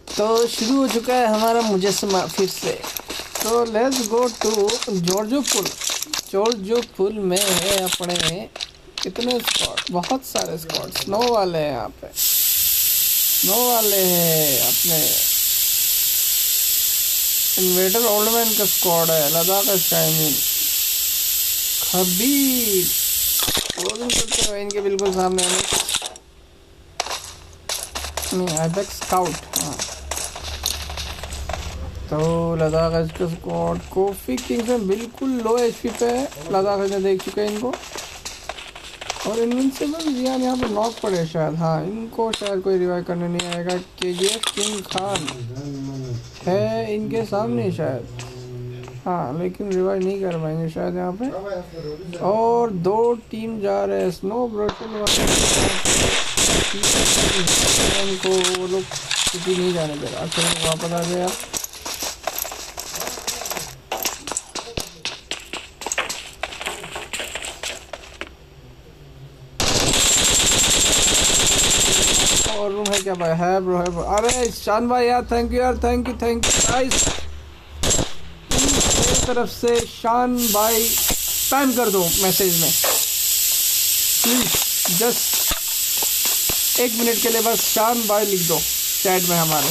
तो शुरू हो चुका है हमारा मुजस्समा फिर से। तो लेट्स गो टू जॉर्जोपुल। जॉर्जोपुल में है अपने कितने स्क्वाड, बहुत सारे स्क्वाड स्नो वाले हैं यहाँ पे। स्नो वाले हैं अपने इन्वेटर ओल्ड मैन का स्क्वाड है, लद्दाख स्काई खबीर क्लोजिंग करते हुए इनके बिल्कुल सामने नहीं आइबेक्स स्काउट। हाँ तो लद्दाख का स्क्वाड कॉफी किंग्स में बिल्कुल लो एचपी पे है। लद्दाख ने देख चुके हैं इनको और इनविंसिबल जियान यहाँ पे नॉक पड़े शायद। हाँ इनको शायद कोई रिवाइव करने नहीं आएगा। केजीएफ किंग खान है इनके सामने शायद, हाँ लेकिन रिवाइव नहीं कर पाएंगे शायद यहाँ पे। और दो टीम जा रहे हैं स्नो ब्रशल को, वो लोग किसी नहीं जाने दे रहा। चलो वापस आ गया। और रूम है क्या भाई? है ब्रो, है ब्रो। अरे शान भाई यार थैंक यू यार, थैंक यू गाइस। तरफ से शान भाई स्पैम कर दो मैसेज में प्लीज, जस्ट 1 मिनट के लिए बस शान भाई लिख दो चैट में हमारे।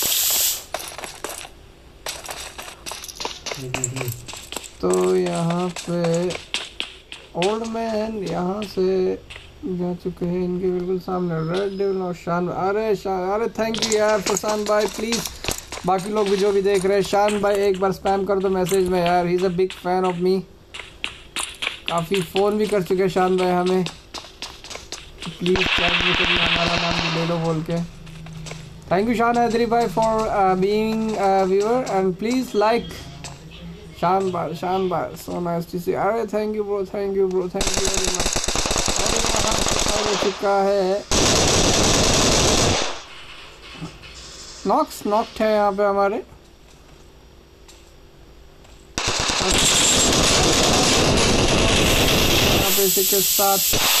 तो यहाँ पे ओल्ड मैन यहाँ से जा चुके हैं इनके बिल्कुल सामने रेड डेविल और शान। अरे थैंक यू यार फरसान भाई, प्लीज़ बाकी लोग भी जो भी देख रहे हैं शान भाई एक बार स्पैम कर दो मैसेज में यार। He is a big fan of me, काफ़ी फ़ोन भी कर चुके हैं शान भाई हमें। प्लीज़ चैट में कभी हमारा नाम भी ले लो बोल के। थैंक यू शान हैदरी भाई for being viewer and please like Shan भाई सो नाइस टू सी। अरे thank you bro, thank you bro, thank you very much. हो चुका है नॉक्ड है यहाँ पे हमारे। यहाँ पे इसी के साथ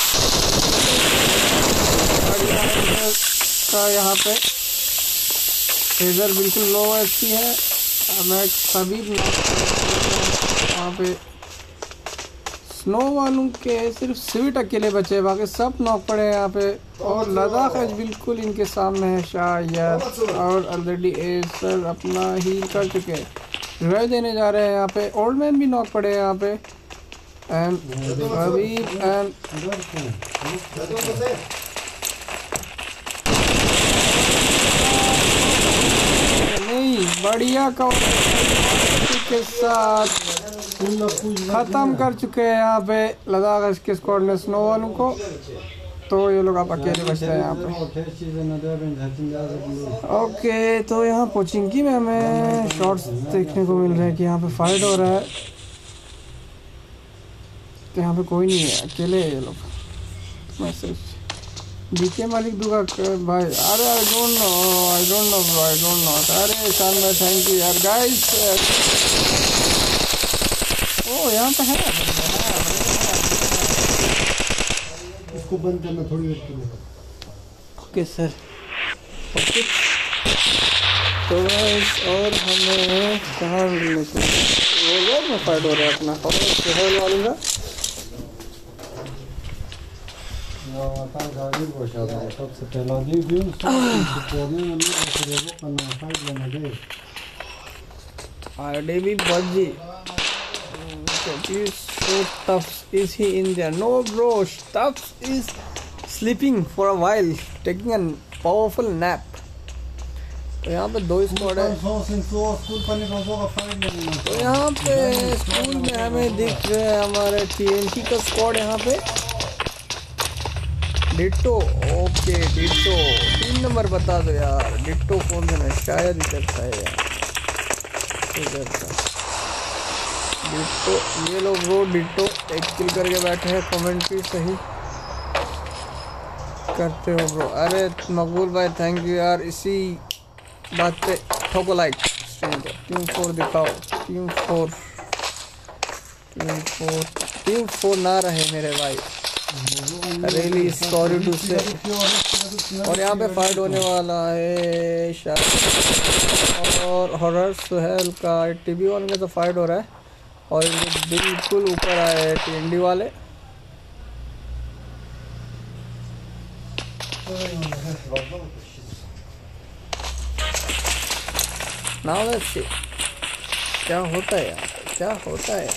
का यहाँ पे रेजर बिल्कुल लो अच्छी है। मैं सभी वहाँ पे स्नो वालों के सिर्फ स्वीट अकेले बचे, बाकी सब नॉक पड़े हैं यहाँ पे। और लद्दाख आज बिल्कुल इनके सामने है शायद, और ऑलरेडी एसर अपना हील कर चुके हैं, रिवाइव देने जा रहे हैं यहाँ पे। ओल्ड मैन भी नॉक पड़े हैं यहाँ पे एंड हबीब एंड नहीं बढ़िया के साथ खत्म कर चुके हैं यहाँ पे लद्दाख के स्क्वाड ने स्नो वालों को। तो ये लोग आप अकेले बचते हैं यहाँ पे। ओके तो यहाँ पोचिंकी में हमें शॉट्स देखने को मिल रहे हैं कि यहाँ पे फाइट हो रहा है। तो यहाँ पे कोई नहीं है, अकेले है ये लोग। मैसेज डीके मालिक दूंगा भाई। अरे आई डोंट नो ब्रो। अरे शान भाई थैंक यू यार गाइस। ओ यहाँ पे है, इसको बंद करना थोड़ी देर। Okay sir okay. तो और हमें कहाँ मिलने को वो में फाइट हो रहा है अपना हॉल वाले का। सबसे पहला भी बजी। So tough is he in there? No bro, Stubbs is sleeping for a while, taking a powerful nap. तो यहाँ पे दो स्क्वाड है। तो यहाँ पे स्कूल में हमें दिख रहे हैं हमारे TNT का स्क्वाड यहाँ पे। डिट्टो ओके डिट्टो 3 नंबर बता दो यार। डिट्टो कौन सा है? शायद इधर था यार, इधर था डिट्टो। ये लोग वो डिट्टो एक किल करके बैठे हैं। कमेंट्री सही करते हो ब्रो। अरे मकबूल भाई थैंक यू यार। इसी बात पे ठोको लाइक। टीम 4 दिखाओ। टीम 4 ना रहे मेरे भाई। रियली सॉरी टू से। और यहाँ पे फाइट होने वाला है शायद, और हॉरर सुहेल का टीवी वाले में तो फाइट हो रहा है, और इनके बिल्कुल ऊपर आए टीएनडी वाले। नाउ लेट्स सी क्या होता है यार, क्या होता है।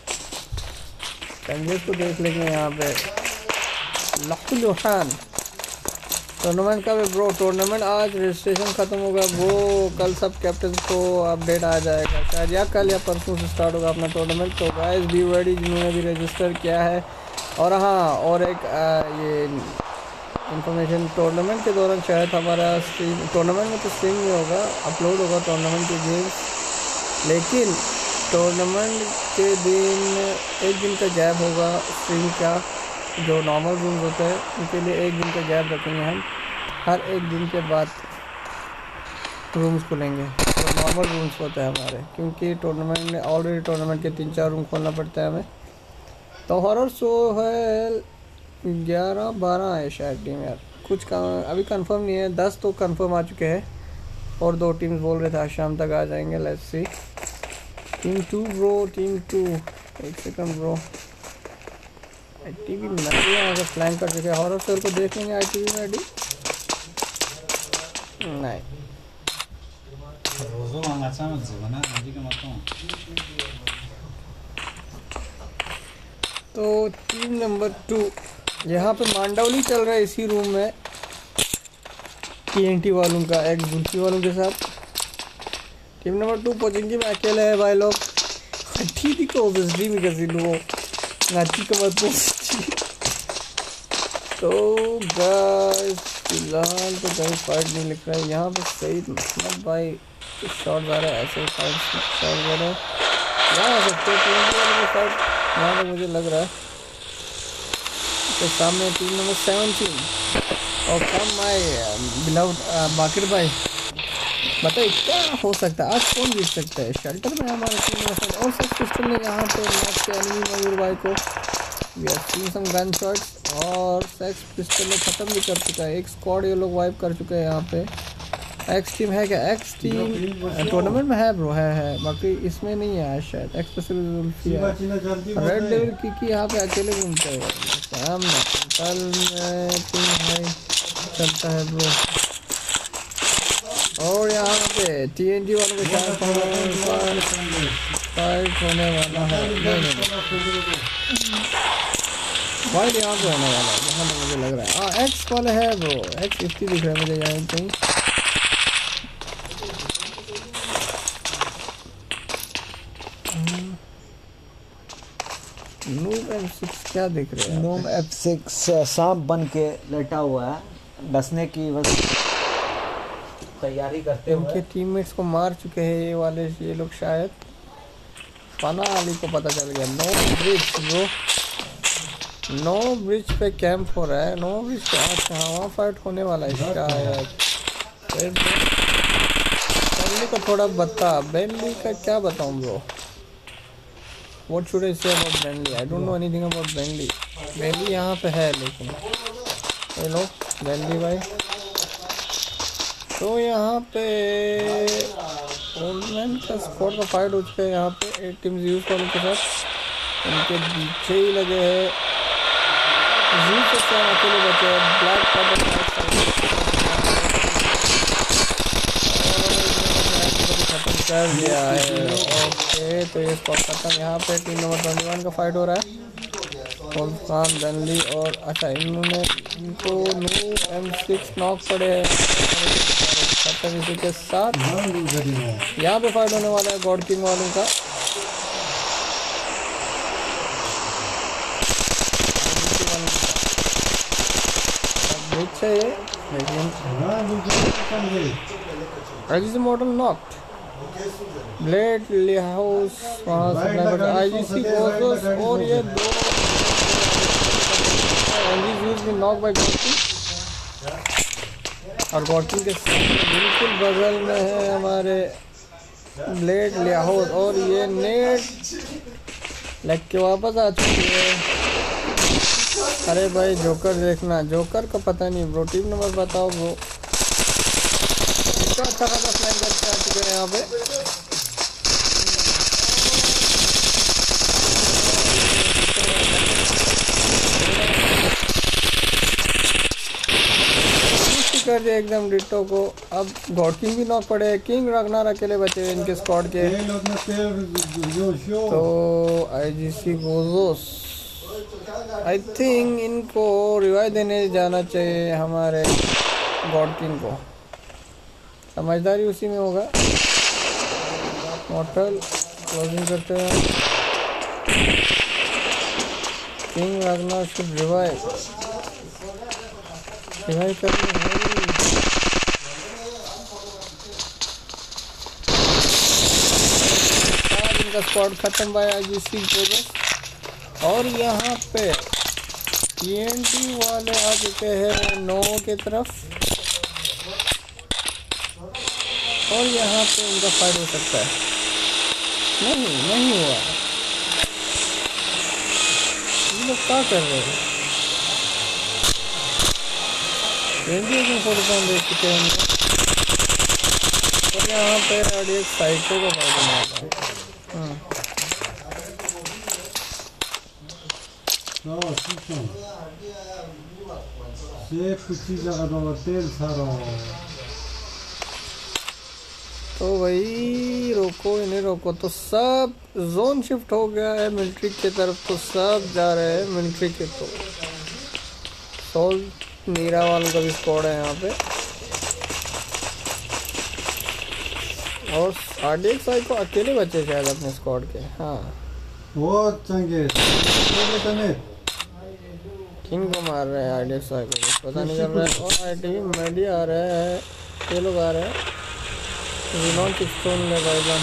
कंजेस को देख लेंगे यहाँ पे। लखुल खान टूर्नामेंट का भी ब्रो, टूर्नामेंट आज रजिस्ट्रेशन ख़त्म होगा, वो कल सब कैप्टन को अपडेट आ जाएगा शायद, या कल या परसों से स्टार्ट होगा अपना टूर्नामेंट। तो गाइस बी रेडी जिन्होंने भी रजिस्टर किया है। और हाँ, और एक ये इंफॉर्मेशन, टूर्नामेंट के दौरान शायद हमारा स्ट्रीम, टूर्नामेंट में तो स्ट्रीम नहीं होगा, अपलोड होगा टूर्नामेंट के गेम्स, लेकिन टूर्नामेंट के दिन एक दिन का गैप होगा स्ट्रीम का। जो नॉर्मल रूम्स होते हैं उनके लिए एक दिन का गैप रखेंगे हम, हर एक दिन के बाद रूम्स खोलेंगे। तो नॉर्मल रूम्स होते हैं हमारे, क्योंकि टूर्नामेंट में ऑलरेडी टूर्नामेंट के 3-4 रूम खोलना पड़ता है हमें। तो हॉरर शो है 11-12 है शायद टीम यार, कुछ का अभी कंफर्म नहीं है। 10 तो कंफर्म आ चुके हैं, और 2 टीम्स बोल रहे थे आज शाम तक आ जाएंगे। Let's see. Team 2 bro, team 2, एक सेकंड ब्रो। आईटीवी में यहाँ से फ्लैंक कर चुके हैं, हॉरर शो को देख लेंगे आईटीवी में। रेडी नहीं, तो टीम नंबर 2 यहाँ पे मांडवली चल रहा है इसी रूम में, टीएनटी वालों का एक गुल्फी वालों के साथ। टीम नंबर 2 पहुँचेंगे में अकेले है भाई लोग। ठीक है, ओबियसली में कैसे लो नाची का बात पहुँची। तो गाइस फिलहाल तो कहीं फाइट नहीं लिख रहा है यहाँ पे। सईद महमद भाई शॉट आ रहा है, ऐसे फाइट शॉट आ रहा है यहाँ सकते फाइट यहाँ पे मुझे लग रहा है। तो सामने टीम नंबर 17 और कम माय बिलव्ड बाकिर भाई, बताइए क्या हो सकता है आज, कौन जीत सकता है। शेल्टर में हमारा टीम नंबर और सब पिस्टल ने यहाँ पे मैच के एनिमी मयूर भाई को we are seeing some gun shots, और सेक्स पिस्टल ने ख़त्म भी कर चुका है। एक स्क्वाड ये लोग वाइप कर चुके हैं यहाँ पे। एक्स टीम है क्या? एक्स टीम टूर्नामेंट में है ब्रो, है बाकी इसमें नहीं है शायद। एक्स स्पेशल रेड डेविल की यहाँ पे अकेले घूमते हैं कल टीम है चलता है ब्रो। और यहाँ पे टीएनटी वालों के साथ फाइट होने वाला है। फाइट यहाँ पे होने वाला है जहाँ पे मुझे लग रहा है। हाँ एक्स वाले है ब्रो, एक्स 50 दिख रहा है मुझे यहाँ कहीं। नूब F6 क्या दिख रहे हैं? नूब F6 सांप बन के लेटा हुआ है, डसने की बस तैयारी करते हुए। उनके टीममेट्स को मार चुके हैं ये वाले, ये लोग शायद। पना अली को पता चल गया। No bridge bro, no bridge पे कैंप हो रहा है। नो ब्रिज पे अच्छा वहाँ फाइट होने वाला है शायद। बेनली का थोड़ा बता, बेनली का क्या बताऊँ bro, what should I say about Benly? I don't know anything about Benly. Benly यहाँ पे है लेकिन हेलो बेनली भाई। तो यहाँ पे ओलमैन का स्क्वाड का फाइट हो चुका है यहाँ पे 8 टीम्स यूज वालों के साथ। उनके पीछे ही लगे हैं यूज से अकेले बचे हैं। ब्लैक खत्म कर दिया है। ओके तो ये स्क्वाड खत्म। यहाँ पे टीम नंबर 21 का फाइट हो रहा है। खान गनली और अच्छा इन्होंने इनको नो M6 नॉक पड़े हैं। इसी के साथ यहाँ पे फाइट होने वाला है गॉड किंग वालों का। ब्रिज है ये लेकिन मॉडल नॉक्ड। ब्लेड हाउस वहाँ से IGC और ये दो नॉक बाय गॉड और गॉडकिंग के बिल्कुल बगल में है हमारे ब्लेड लियाहोद और ये नेट लग के वापस आ चुकी है। अरे भाई जोकर देखना, जोकर का पता नहीं ब्रो, टीम नंबर बताओ ब्रो। इतना अच्छा खासा फ्लाइंग करके आ चुके हैं यहाँ पे। कर दिया एकदम डिट्टो को। अब गॉड किंग भी नॉक पड़े, किंग रगनार अकेले बचे हैं इनके स्क्वाड के। तो आईजीसी गोजोस आई थिंक इनको रिवाइव देने जाना चाहिए हमारे गॉड किंग को, समझदारी उसी में होगा। मॉर्टल क्लोजिंग करते हैं, किंग रगनार शुड रिवाइव करने है। इनका स्क्वाड खत्म भाई आईजीसी गोजोस। और यहाँ पे TNT वाले आ चुके हैं नो की तरफ, और यहाँ पे इनका फाइट हो सकता है। नहीं हुआ। ये लोग क्या कर रहे हैं? 20 फोटो देख चुके हैं इनको। और यहाँ पे एक साइको का फाइट होने वाला है। तो भाई रोको इन्हें, रोको। तो सब जोन शिफ्ट हो गया है मिलिट्री की तरफ, तो सब जा रहे हैं मिलिट्री के। तो सोल नीरा वालों का भी स्क्वाड है यहाँ पे, और RDX को अकेले बचे शायद अपने स्क्वाड के। हाँ वो चंगे किंग को मार रहे हैं RDX को, पता नहीं चल रहा है। और ITV मेडी आ रहे हैं, ये लोग आ रहे हैं। जेनोन किक्सटोन ले भाईजान,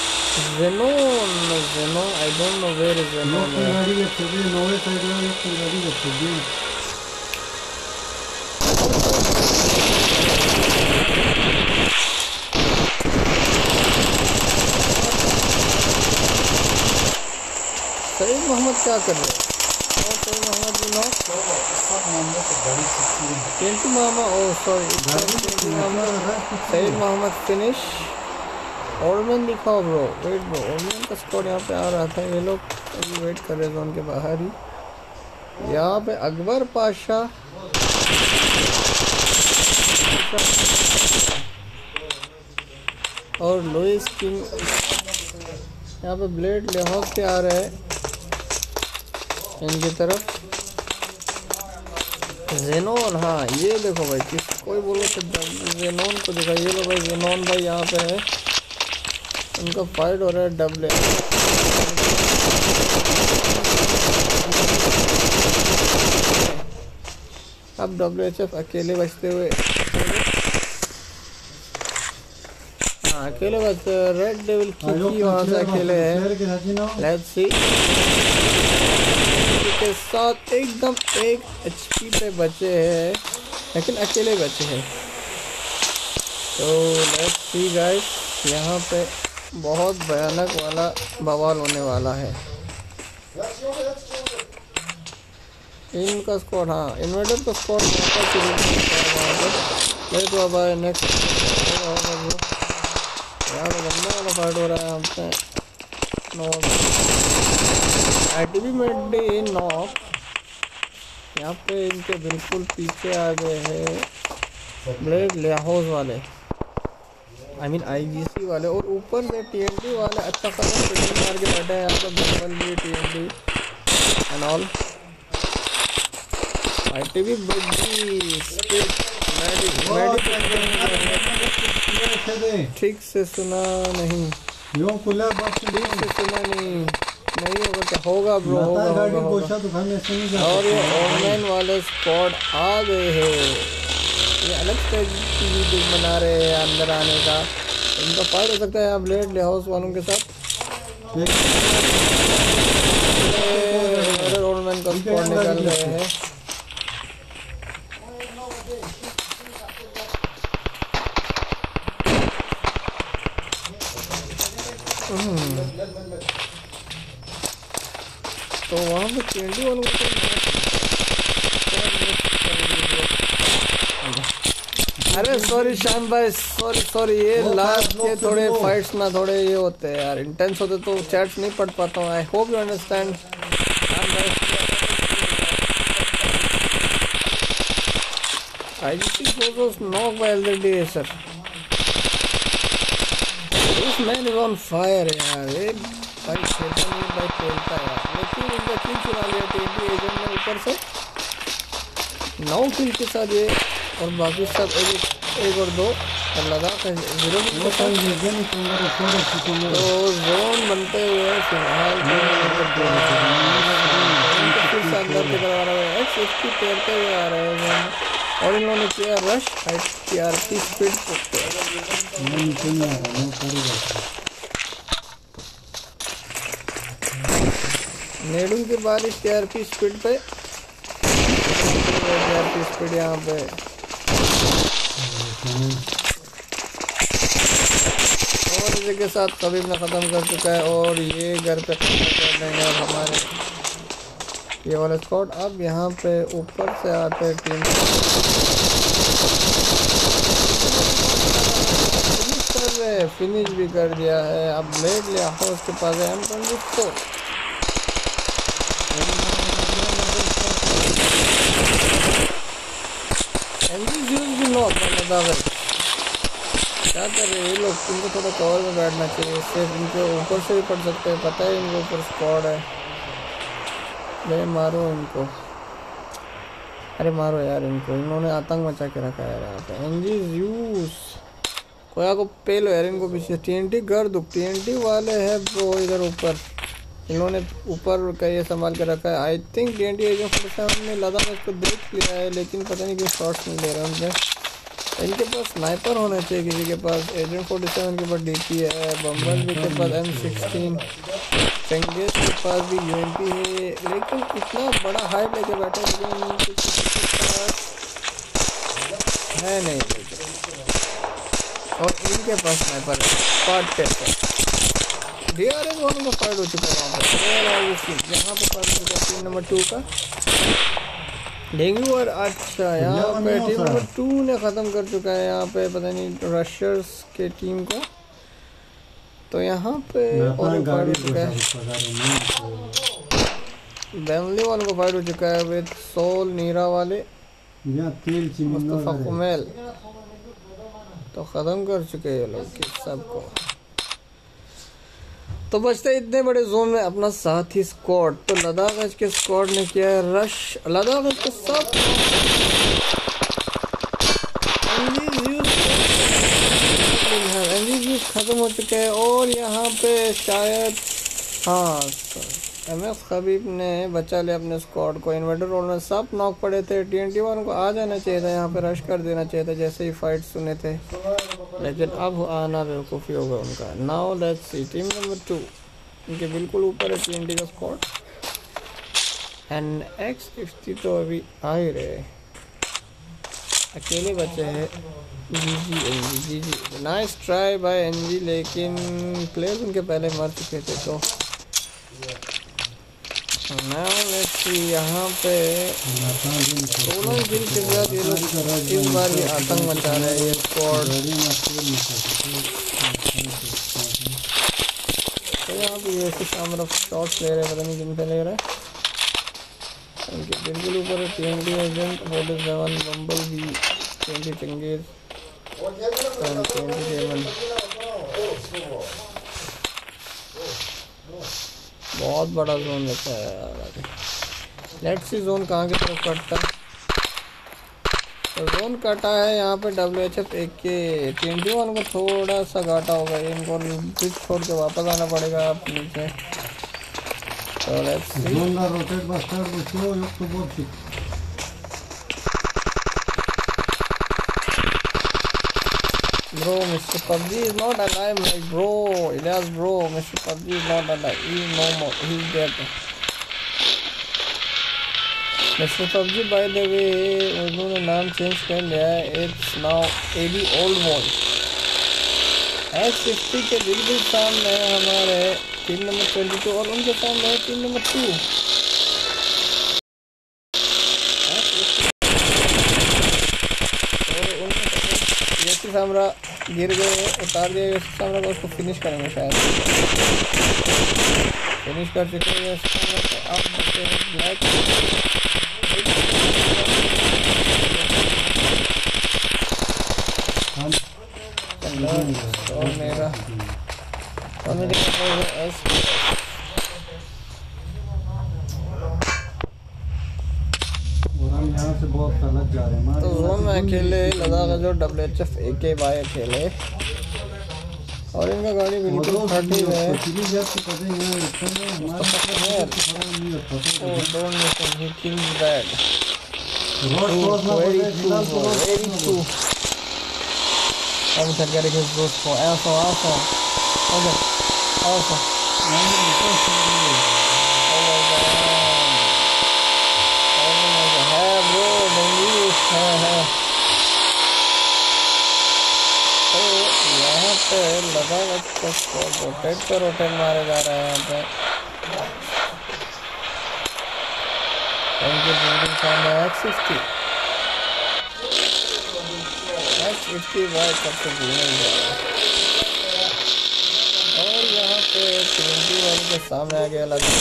Xenon I don't know where is Xenon. Saeed Mohammad क्या कर रहे हैं? और सईद मोहम्मद भी नो टेंटी मामा, oh sorry Saeed Mohammad finish. ओरमैन दिखाओ ब्रो, वेट ब्रो, ओरमैन का स्क्वाड यहाँ पे आ रहा था। ये लोग अभी वेट कर रहे थे उनके बाहर ही। यहाँ पे अकबर पाशा और लुइस किंग, यहाँ पे ब्लेड लेहॉज के आ रहे हैं इनकी तरफ। जेनोन, हाँ ये देखो भाई, कोई बोलो तो जेनोन को देखा। ये लो भाई जेनोन भाई यहाँ पे है, उनका फाइट हो रहा है डबल। अब WHF अकेले बचते हुए, हाँ अकेले बचते। रेड डेविल की वहाँ से अकेले है। लेट्स सी के साथ एकदम 1 HP पे बचे हैं, लेकिन अकेले बचे हैं। तो लेट्स सी गाइस, यहाँ पे बहुत भयानक वाला बवाल होने वाला है। इनका स्क्वाड, हाँ इन्वर्टर का स्क्वाड नेक्स्ट यार गंदा वाला फाइट हो रहा है हमसे। ITV में नॉक, यहाँ पे इनके बिल्कुल पीछे आ गए हैं ब्लेड लेहौज वाले, आई मीन IGC वाले। और ऊपर से TNT वाले अच्छा खासा फिटिंग मार के बैठे हैं यहाँ पे, बिल्कुल भी TNT एंड ऑल। ITV ठीक से सुना नहीं, ठीक से सुना नहीं होगा क्या होगा ब्रो, होगा। और ये ऑनलाइन वाले स्क्वाड आ गए हैं, ये अलग स्ट्रेटजी बना रहे हैं अंदर आने का। इनका फाइट हो सकता है यहाँ ब्लेड लेहाउस वालों के साथ। ऑनलाइन का स्क्वाड निकल रहे हैं। तो वहाँ पे TNT वालों को अरे सॉरी शान भाई, सॉरी ये लास्ट के थोड़े फाइट्स ना थोड़े ये होते हैं यार, इंटेंस होते तो चैट्स नहीं पढ़ पाता हूँ। I hope you understand. IGP goes knocked by LZD sir. This man is on fire यार, ये भाई खेलता नहीं भाई खेलता है यार, लेकिन इनका किल चुरा लिया TNT एजेंट ने ऊपर से 9 किल के साथ ये, और बाकी सब एक और 2 और लगा कर 0 के साथ। तो जोन बनते हुए फिलहाल फिर से अंदर की तरफ आ रहा है, X50 तैरते हुए आ रहे हैं और इन लोगों ने किया रश TRP स्पीड पे। नेडूम की बारिश TRP स्पीड पे, TRP स्पीड यहाँ पे और इसी के साथ कबीब ने ख़त्म कर चुका है और ये घर पे खत्म कर देंगे हमारे ये वाला स्क्वाड। अब यहाँ पे ऊपर से आते टीम फिनिश भी कर दिया है। अब लेट लिया हाउस के पास है M24 क्या कर रहे हैं ये लोग, इनको थोड़ा कवर में बैठना चाहिए, इससे इनके ऊपर से भी पड़ सकते हैं, पता है इनके ऊपर स्क्वाड है। ले मारो इनको, अरे मारो यार इनको, इन्होंने आतंक मचा के रखा है यहाँ पे। NG यूज कोया को पेलो यार इनको पीछे, TNT कर दो, TNT वाले हैं वो इधर ऊपर, इन्होंने ऊपर का ये संभाल के रखा है। आई थिंक TNT एजेंट 47 ने लद्दाख इसको देख लिया है, लेकिन पता नहीं क्यों शॉट्स नहीं ले रहे उनके। इनके पास स्नाइपर होना चाहिए किसी के पास, एजेंट 47 के पास DP है, बम्बल के पास M16, चंगेज के पास भी UMP है, लेकिन इतना बड़ा हाइट लेके बैठे लेकिन किसी के पास है नहीं, और इनके पास स्नाइपर है पार्ट टेस्ट। DRS वालों का फाइट हो चुका है वहाँ पर, यहाँ पर फाइट हो चुका है टीम नंबर 2 का डेंगू। और अच्छा यहाँ पे टीम नंबर 2 ने ख़त्म कर चुका है यहाँ पे, पता नहीं रशर्स के टीम को। तो यहाँ पे और फाइट हो चुका है, बेंगली वालों को फाइट हो चुका है विद सोल नीरा वाले मुस्तफा कुमेल, तो ख़त्म कर चुके हैं ये लोग सबको। तो बचते इतने बड़े जोन में अपना साथी स्क्वाड, तो लद्दाख के स्क्वाड ने किया है रश, लद्दाख के सब एनजीज खत्म हो चुके हैं। और यहाँ पे शायद हाँ MS खबीब ने बचा लिया अपने स्क्वाड को, इन्वर्टर रोल में सब नॉक पड़े थे। TNT वालों को आ जाना चाहिए था, यहाँ पे रश कर देना चाहिए था जैसे ही फाइट सुने थे, लेकिन अब आना बेवकूफ़ी होगा उनका। Now let's see team number 2, इनके बिल्कुल ऊपर है TNT का स्क्वाड एंड X50 तो अभी आ ही रहे, अकेले बचे हैं। GG nice try bye NG, लेकिन प्लेयर्स उनके पहले मर चुके थे। तो नाउ लेट्स सी यहाँ पे 16 किल के साथ ये लोग इस बार ये आतंक मचा रहे हैं ये स्क्वाड। तो यहाँ पे ये शाम शॉट्स ले रहे हैं, पता नहीं किन पे ले रहे हैं, उनके बिल्कुल ऊपर है TNT एजेंट 47 बम्बल भी, TNT चंगेज बहुत बड़ा जोन रहता है यार। लेट्स सी जोन कहाँ की तरफ कटता है, तो जोन कटा है यहाँ पे WHF एक के। TNT वालों को थोड़ा सा घाटा होगा, इनको ब्रिज छोड़ के वापस आना पड़ेगा आप नीचे। तो let's see bro, Mr. PUBG is not alive, my bro. Ilyas bro, Mr. PUBG is not alive. He is no more. He is dead. Mr. PUBG by the way, उन्होंने नाम चेंज कर लिया है, it's now AB Old World। X50 के बिल्कुल सामने है हमारे टीम नंबर 22 और उनके सामने है टीम नंबर 2। सामरा गिर गए, उतार दिया यूसुफ सामरा को, उसको फिनिश करेंगे शायद। फिनिश कर चुके हैं यूसुफ सामरा को। अब बचे हैं ब्लैक। और मेरा और हम यहाँ से बहुत गलत जा रहे हैं। तो जोन में अकेले लद्दाख जो WHF AK बाय अकेले, और इनका गाड़ी बिल्कुल फटी है। रोटेट पे रोटेट मारे जा रहे हैं यहाँ पे। X50 बाइक करके घूमने जा रहा है। और यहाँ पे 20 वाले के सामने आ गया लद्दाख।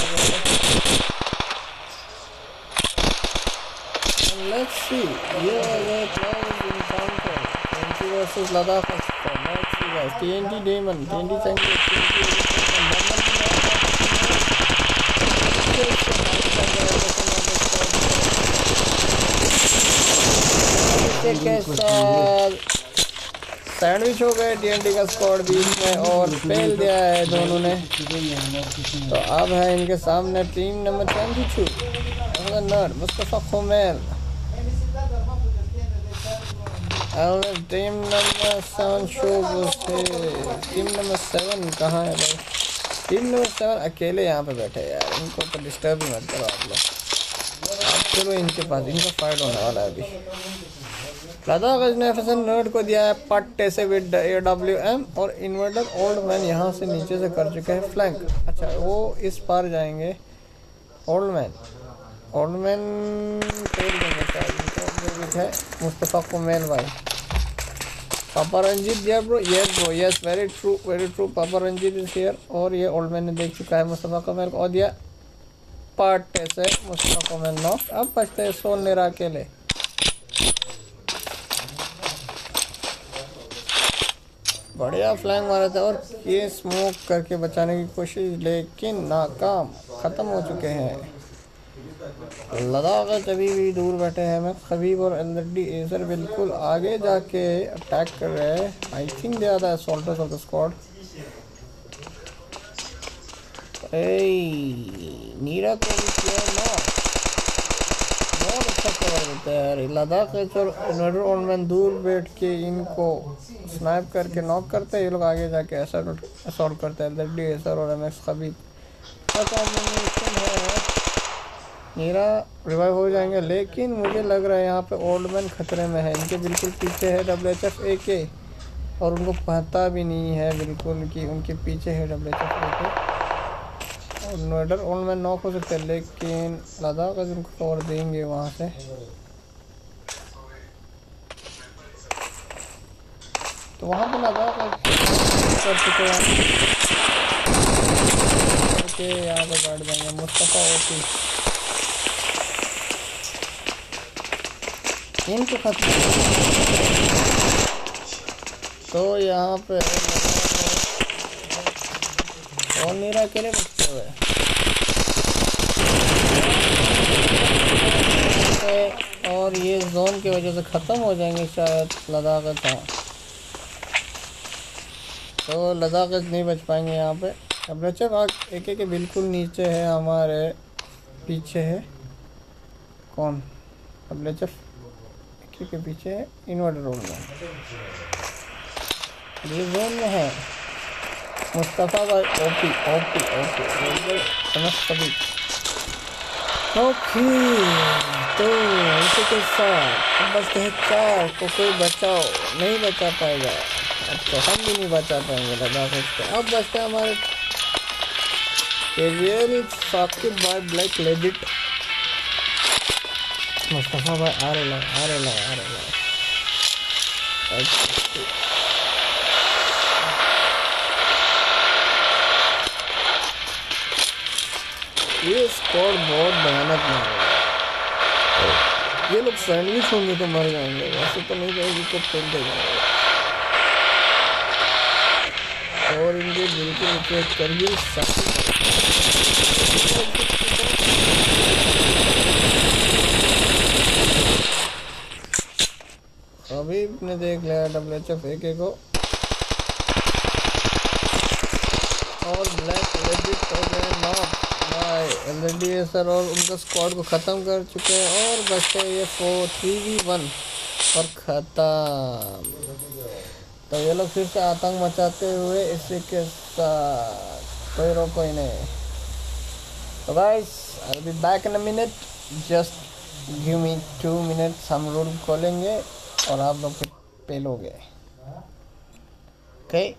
Let's see, ये वाला close encounter 20 versus Ladakh. Let's see guys, TNT Demon, TNT Chang'e, sandwich हो गए TNT का स्क्वाड बीच में और फेल दिया है दोनों ने। तो अब है इनके सामने team number 22 nerd Mustafa Khumail, team number 7 शोब से। टीम नंबर 7 कहाँ है भाई? टीम नंबर 7 अकेले यहाँ पे बैठे यार, इनको तो डिस्टर्ब ही मत करो आप लोग। चलो इनके पास इनका फाइट होने वाला है अभी। लद्दाख ने एफएसएन नर्ड को दिया है पट्टे से विद AWM, और इन्वर्टर ओल्ड मैन यहाँ से नीचे से कर चुके हैं फ्लैंक। अच्छा वो इस पार जाएंगे। ओल्ड मैन तोड़ देंगे शायद है मुस्तफा कुमैल भाई। पापा रंजीत दिया ब्रो, यस वेरी ट्रू पापा रंजीत इज हियर। और ये ओल्ड मैन ने देख चुका है मुस्तफा कुमैल को और दिया पट्टे से मुस्तफा कुमैल नॉक। अब बचते हैं सोल नेरा अकेले। बढ़िया फ्लैंक मारा था और ये स्मोक करके बचाने की कोशिश, लेकिन नाकाम, ख़त्म हो चुके हैं। लद्दाख अभी भी दूर बैठे हैं। मैं खबीब और LD एजर बिल्कुल आगे जाके अटैक कर रहे हैं। I think they are the assaulters of the squad. Neera को भी किया ना, बहुत अच्छा कवर देता है यार। लद्दाख इन्वर्टर ओनमैन दूर बैठ के इनको स्नाइप करके नॉक करते हैं, ये लोग आगे जाके असॉल्ट करते हैं। LD एजर और MX खबीब का कॉम्बिनेशन है। नीरा रिवाइव हो जाएंगे, लेकिन मुझे लग रहा है यहाँ पे ओल्ड मैन खतरे में है। इनके बिल्कुल पीछे है WHF AK और उनको पता भी नहीं है बिल्कुल कि उनके पीछे है WHF AK। और इन्वर्टर ओल्ड मैन नॉक हो सकते हैं, लेकिन लद्दाख उनको कवर देंगे वहाँ से। तो वहाँ पे लद्दाख कर चुके हैं यहाँ पे काट देंगे मुस्तफा ओपी इनको खत्म। तो यहाँ पे और नीरा अकेले बचते हुए और ये जोन की वजह से ख़त्म हो जाएंगे शायद लद्दाख था। तो लद्दाख नहीं बच पाएंगे यहाँ पे। WHF AK के बिल्कुल नीचे है, हमारे पीछे है कौन? WHF के पीछे है इन्वर्टर रोड में, ये जोन में है मुस्तफा भाई। ओपी समझ सभी। ओके तो इसी के साथ अब बचते हैं 4 को, कोई बचाओ नहीं बचा पाएगा। अब तो हम भी नहीं बचा पाएंगे लद्दाख को। अब बचते हैं हमारे कैजुअल साकिब भाई ब्लैक लेडिट मुस्तफा भाई आ रहे ये स्क्वाड बहुत भयानक मार रहा है। ये लोग सैंडविच होंगे तो मर जाएंगे, वैसे तो नहीं जाएगी तो फेल दे जाएंगे। और इनके बिल्कुल उपयोग करिए अभी ने देख लिया WHF AK को और ब्लैक लेजिट हो गए नॉक बाय LDSR और उनका स्क्वाड को ख़त्म कर चुके हैं और बचे ये 3v1 और ख़त्म। तो ये लोग फिर से आतंक मचाते हुए इसी के साथ कोई रोको ही नहीं। तो guys I will be back in a minute, just give me 2 minutes, हम रूम खोलेंगे और आप लोग फिर पेलोगे। ओके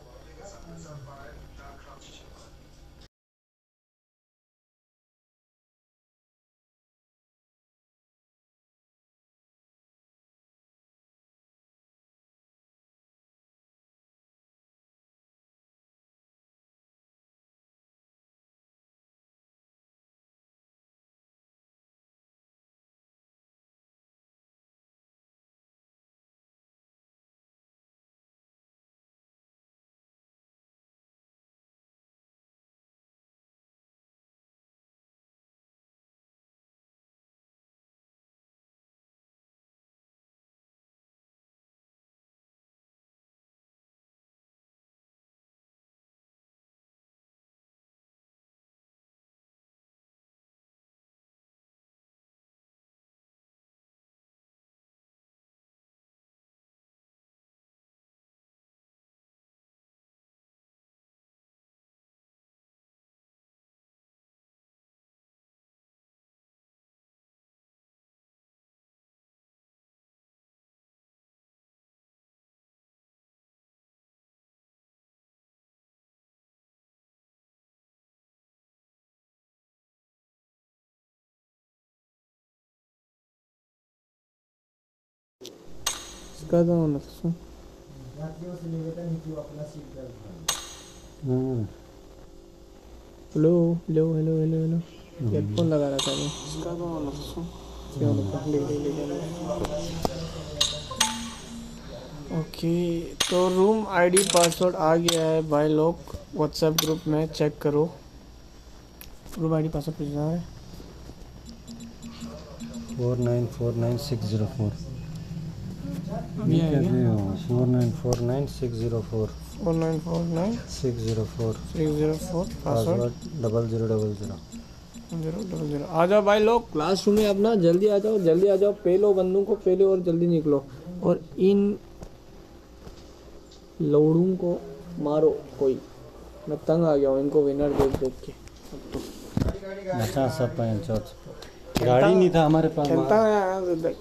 इसका तो होना था। Hello hello hello hello hello headphone लगा रहा था मैं। इसका तो होना था। क्या होता ओके तो रूम आईडी पासवर्ड आ गया है भाई लोग, व्हाट्सएप ग्रुप में चेक करो। रूम आईडी पासवर्ड पूछना है 4949604 ये है 4949604 4949604 604 पासवर्ड 0000। 000। आ जाओ भाई लोग क्लासरूम में अपना, जल्दी आ जाओ, जल्दी आ जाओ, पेलो बंदूक को पेलो और जल्दी निकलो और इन लोड़ों को मारो। कोई मैं तंग आ गया हूँ इनको विनर देख देख के। अच्छा सब पंचायत गाड़ी नहीं था हमारे पास। खेलता है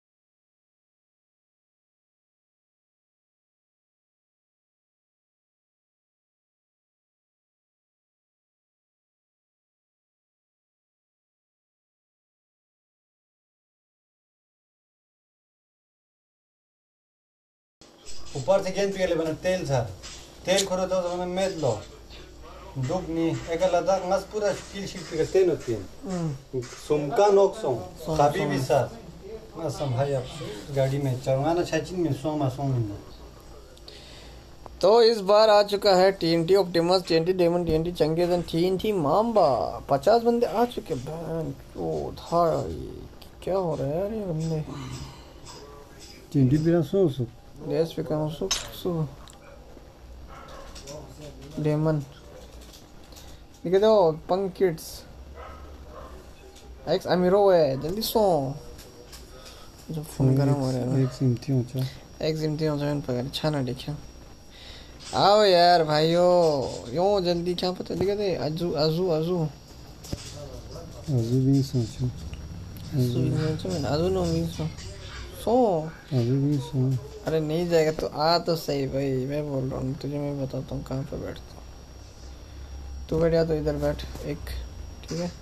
ऊपर से गेंद पिघले बना तेल था, तेल खोरो तो मैंने मेद लो दुख नहीं एक लदा ngas पूरा किल शीट पिघले तेल होती है सुमका नोक सो सभी भी साथ मैं संभाई आप गाड़ी में चलवाना छाचिन में सोमा सोमा। तो इस बार आ चुका है TNT Optimus, TNT Demon, TNT Changez and TNT Mamba. 50 बंदे आ चुके बहन ओ था। क्या हो रहा है यार ये बंदे। TNT बिना सो Yes, we can also so Demon. देखिए तो पंक किड्स एक्स अमीरो है, जल्दी सो जो फोन गरम हो रहा है। एक सिमटी ऊंचा एक जिम्ती हो जाए पर अच्छा ना देखियो। आओ यार भाइयों यो जल्दी क्या पता दिखे थे अजू अजू अजू अजू भी सोचो अजू नो भी सो अजू भी सो। अरे नहीं जाएगा तो आ तो सही भाई, मैं बोल रहा हूँ तुझे, मैं बताता हूँ कहाँ पे बैठता हूँ। तू बैठ या तो इधर बैठ एक, ठीक है।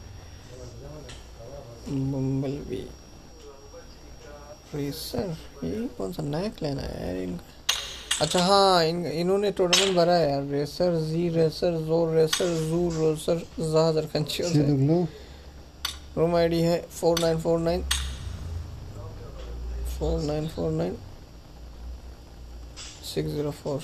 बम्बल बी रेसर, ये कौन सा नया क्लैन आया यार इनका। अच्छा हाँ, इन्होंने टूर्नामेंट भरा है यार। रेसर जी, रेसर जोर, रेसर जू, रेसर जहाजर कंचियों से से। देख लो। रूम आईडी है 4949 4949 604।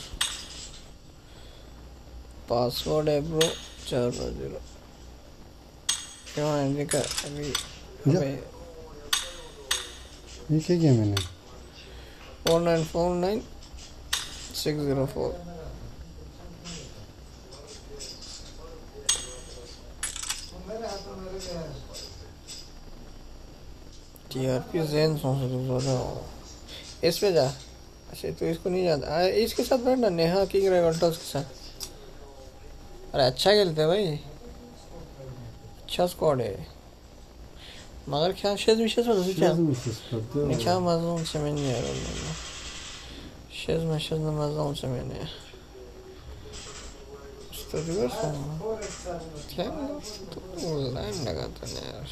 पासवर्ड है ब्रो 450। क्यों है का अभी हमें ये क्या किया मैंने? 4949 604। टीआरपी जैन इस पे जा। अच्छा तो इसको नहीं जानता। इसके साथ बैठना, नेहा किंग रेगल्टोस के साथ। अरे अच्छा खेलते हैं भाई, अच्छा स्क्वाड है। मगर क्या शेज विशेष वाला से क्या नहीं क्या मज़ा से मैं नहीं आ रहा। शेज में शेज में मज़ा से मैंने तो रिवर्स क्या तो लाइन लगा था यार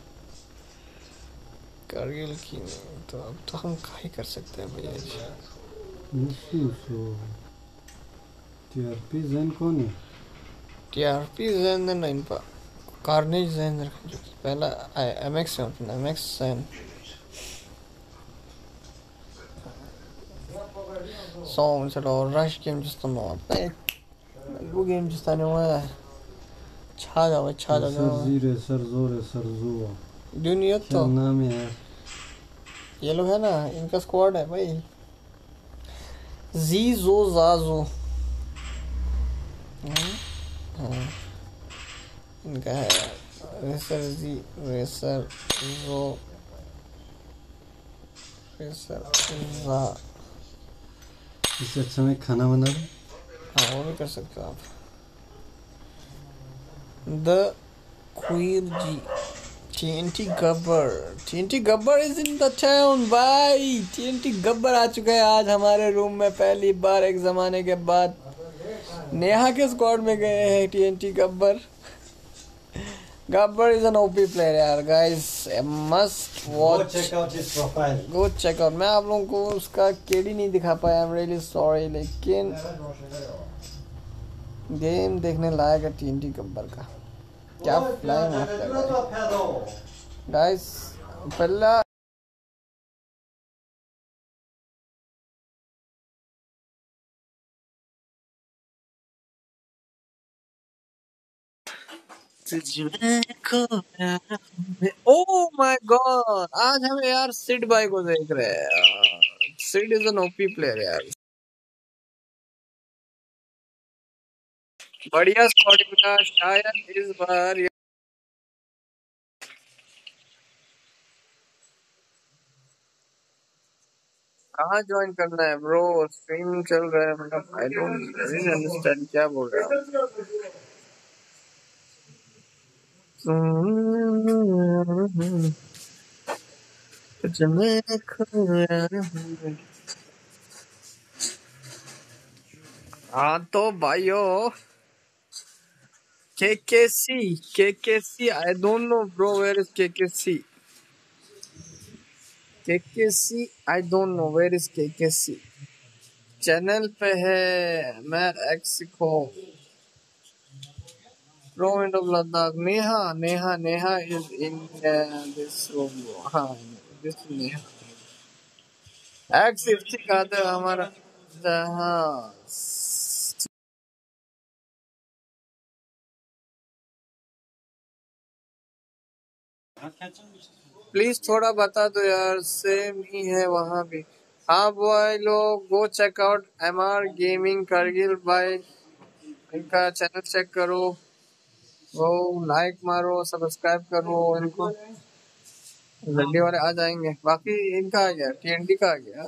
कारगिल की। नहीं तो अब तो हम क्या ही कर सकते हैं भैया जी। टीआरपी जैन कौन है? टीआरपी जैन नहीं पा कार्नेज जैन जो पहला एमएक्स है, एमएक्स जैन सॉन्ग चलो रश गेम जिसका नाम है वो गेम जिसका नाम है छा जाओ जी रेसर जो दुनिया क्या तो नाम है यार? ये लोग है ना, इनका स्क्वाड है भाई। जी जो जाजो हाँ इनका है। रेसर जी, रेसर जो, रेसर जा। इससे अच्छा मैं खाना बना दूं? हाँ वो भी कर सकते हो आप। द क्वीर जी TNT Gabbar is in the town भाई। TNT गब्बर आ चुका है आज हमारे रूम में पहली बार एक जमाने के बाद। नेहा के स्क्वाड में गए हैं TNT Gabbar. Gabbar is an OP player यार guys, must watch, go check out. मैं आप लोगों को उसका केडी नहीं दिखा पाया, आई एम रियली सॉरी, लेकिन गेम देखने लायक है TNT गब्बर का। क्या फ्लाइंग है गाइस। पहला ओह माय गॉड, आज हम यार सिड भाई को देख रहे हैं। Sid is an OP player यार, बढ़िया स्क्वाडिंग का शायद इस बार। कहाँ ज्वाइन करना है ब्रो? स्ट्रीमिंग चल रहा है, मतलब आई डोंट अंडरस्टैंड क्या बोल रहा हूँ। हाँ तो भाइयों, KKC, I don't know bro, where is KKC? KKC, I don't know where is KKC. Channel पे है मैर एक्सिको प्रो विंडो Ladakh. Neha is in this room. हाँ दिस नेहा एक्स 50 का तो हमारा जहाज। प्लीज थोड़ा बता दो यार, सेम ही है वहाँ भी। हाँ भाई लोग go check out MR gaming Kargil भाई, इनका चैनल चेक करो, वो लाइक मारो, सब्सक्राइब करो इनको। लड्डी वाले आ जाएंगे, बाकी इनका आ गया, TNT का आ गया।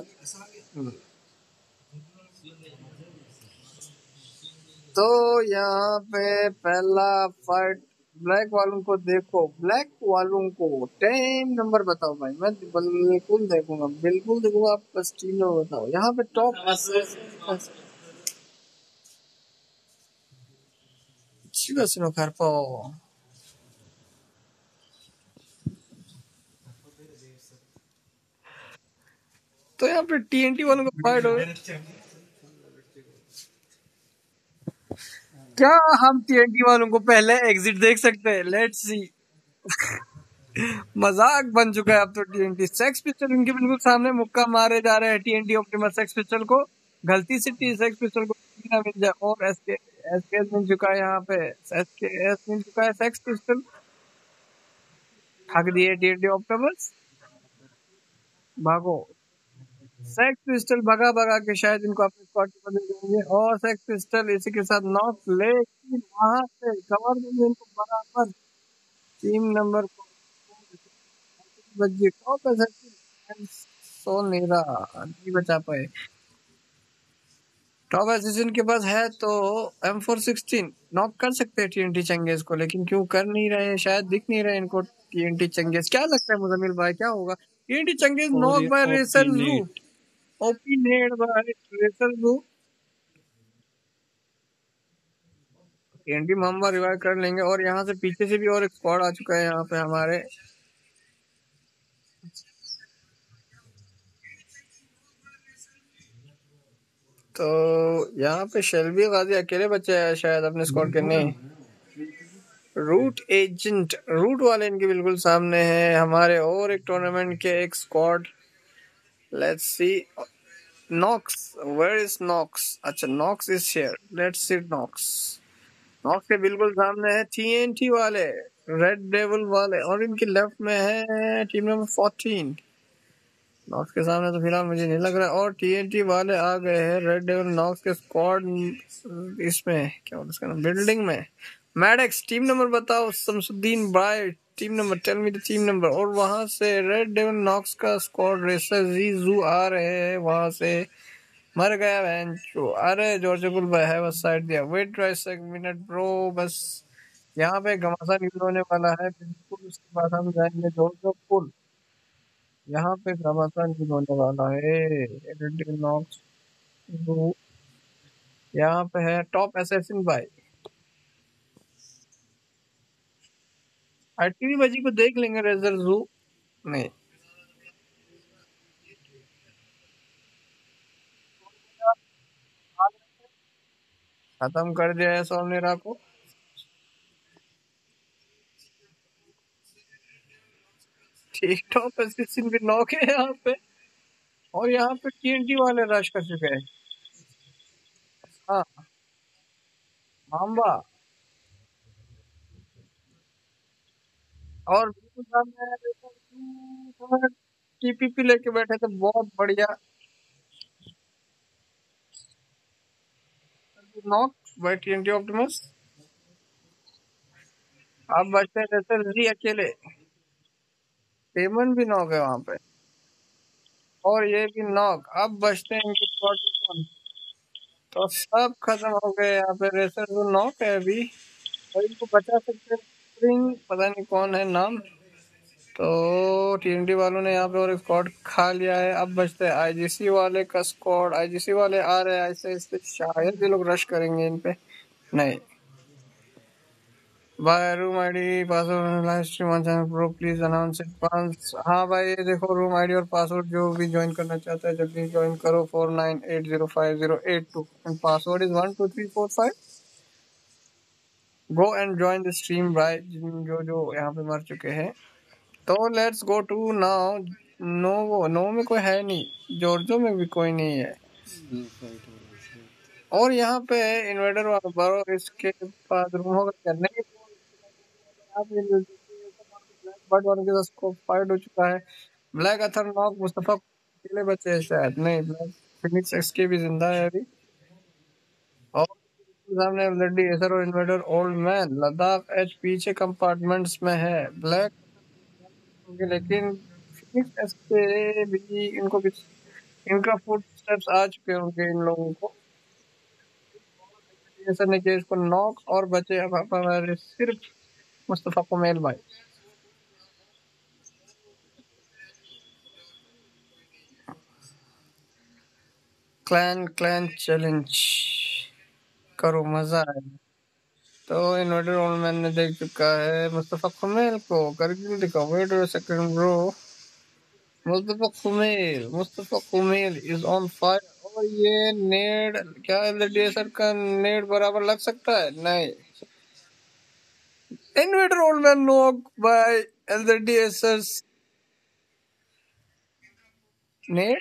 तो यहाँ पे पहला फाइट ब्लैक वालों को देखो, ब्लैक वालों को टाइम नंबर बताओ भाई, मैं बिल्कुल देखूंगा, आप स्ट्रीम में बताओ। यहाँ पे टॉप अच्छी कर पाओ। तो यहाँ पे TNT वालों को फाइट हो, क्या हम टीएनटी वालों को पहले एग्जिट देख सकते हैं? Let's see. मजाक बन चुका है अब तो टीएनटी। सेक्स पिस्टल इनके बिल्कुल सामने मुक्का मारे जा रहे हैं टीएनटी ऑप्टिमस सेक्स पिस्टल को। गलती से सेक्स पिस्टल को ना मिल जाए। और एसकेएस मिल चुका है यहाँ पे। एसकेएस मिल चुका है सेक्स पिस्टल। ठग दिए टीएनटी ऑप्टिमस। भागो। सेक्स पिस्टल भगा भगा के शायद इनको अपने स्क्वाड में बदल देंगे। और सेक्स पिस्टल इसी के साथ नॉक, लेकिन वहां से कवर देंगे इनको बराबर। टीम नंबर बजी टॉप सोल नहीं रहा, नहीं बचा पाए। टॉप एसेसिन के पास है तो M416 नॉक कर सकते हैं टीएनटी चंगेज को, लेकिन क्यों कर नहीं रहे? शायद दिख नहीं रहे इनको टीएनटी चंगेज। क्या लगता है मुजम्मिल भाई, क्या होगा? TNT Changez knock by racer जू। ओपी नेड बाय रेसर जू। टीएनटी मम्बा रिवाइव कर लेंगे। और यहाँ से पीछे से भी और एक स्क्वाड आ चुका है यहाँ पे हमारे। तो यहाँ पे शेल्बी गाजी अकेले बचे हैं शायद अपने स्क्वाड के। नहीं, रूट एजेंट, रूट वाले इनके बिल्कुल सामने हैं हमारे। और एक टूर्नामेंट के एक squad. Let's see Knox, where is Knox? अच्छा, Knox is here. Let's see Knox. Knox के बिल्कुल सामने है टीएनटी वाले, रेड डेविल वाले। और इनके लेफ्ट में है टीम नंबर 14। नॉक्स के सामने तो फिलहाल मुझे नहीं लग रहा। और टीएनटी वाले आ गए हैं, रेड डेविल नॉक्स के स्क्वाड इसमें। क्या बोलते हैं बिल्डिंग में। मैडेक्स टीम नंबर बताओ। शमसुद्दीन भाई team number, tell me the team number. और वहां से रेड डेविल नॉक्स का स्क्वाड रेसर जीजू आ रहे हैं वहां से। मर गया बेंचो। अरे जॉर्ज गुल भाई है बस साइड दिया। वेट ट्राइस एक मिनट ब्रो, बस यहाँ पे घमासान यूज होने वाला है बिल्कुल। उसके बाद हम जाएंगे जॉर्ज पुल। यहाँ पे घमासान यूज होने वाला है। रेड डेविल नॉक्स यहाँ पे है टॉप एसेसिन भाई। आईटीवी बजी को देख लेंगे रेजर जू नहीं। खत्म कर दिया है सोमनेरा को। ठीक, टॉप एसेसिन भी नॉक है यहाँ पे। और यहाँ पे टीएनटी वाले रश कर चुके हैं। हाँ, माम्बा और बिल्कुल सामने टीपीपी लेके बैठे थे, बहुत बढ़िया। Knock by TNT Optimus. अब बचते हैं जी अकेले। पेमन भी नॉक है वहां पे। और ये भी नॉक। अब बचते हैं इनके स्क्वाड। तो सब खत्म हो गए यहाँ पे। रेसर जो नॉक है अभी, और इनको बचा सकते हैं स्प्रिंग, पता नहीं कौन है नाम। तो टीएनटी वालों ने यहाँ पे और एक स्क्वाड खा लिया है। अब बचते हैं आईजीसी वाले का स्क्वाड। आईजीसी वाले आ रहे हैं ऐसे ऐसे, शायद ये लोग रश करेंगे इन पे। नहीं, by room ID password live stream on channel pro please announce it once. हाँ भाई, ये देखो रूम आईडी और पासवर्ड, जो भी ज्वाइन करना चाहता है जल्दी ज्वाइन करो। 49805082 and password is 12345। Go and join the stream भाई, जो जो यहाँ पे मर चुके हैं। तो लेट्स गो टू नाउ। नो में कोई है नहीं, जॉर्जो में भी कोई नहीं है। और यहाँ पे इन्वर्टर वाला बारो, इसके पास रूम होगा क्या? नहीं, बट वालों के साथ को फाइट हो चुका है। ब्लैक अथर नॉक, मुस्तफा अकेले बचे हैं शायद। नहीं, ब्लैक फिनिक्स एक्सके भी जिंदा है अभी। और सामने ब्लडी एसर और Inverter Old Man. Ladakh H पीछे कंपार्टमेंट्स में है ब्लैक। लेकिन फिनिक्स एक्सके भी, इनको भी इनका फुट स्टेप्स आ चुके होंगे इन लोगों को। एसर ने किया इसको नॉक। और बचे अब हमारे सिर्फ मुस्तफा कुमैल भाई। क्लैन चैलेंज करो, मजा आए। तो इन्वर्टर ओल्ड मैन ने देख चुका है मुस्तफा कुमैल को। करगिल दिखा। Wait a second bro. Mustafa Kumail is on fire. और ये नेड क्या एलडीएसआर का नेड बराबर लग सकता है? नहीं। Inverter old Man knock by LDSR नेड।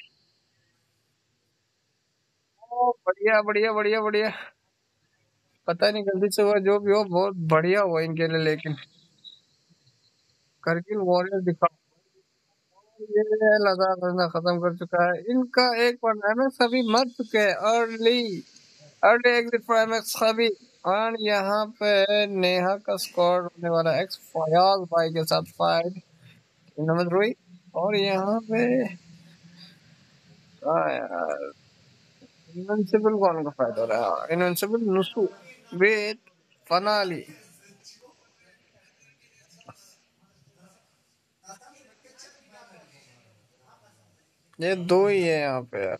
ओ, बढ़िया बढ़िया बढ़िया बढ़िया। पता नहीं गलती से हुआ, जो भी हो बहुत बढ़िया हुआ इनके लिए। लेकिन करगिल वॉरियर दिखा, ये लद्दाख करना खत्म कर चुका है इनका एक पर। एमएक्स अभी मर चुके हैं। Early early exit for MX अभी। और यहाँ पे नेहा का स्क्वाड होने वाला है एक्स फयाज भाई के साथ फाइट नंबर 3। और यहाँ पे यार इनविंसिबल कौन का फाइट हो रहा है? इनविंसिबल नुसु विद फनाली। ये दो ही है यहाँ पे यार।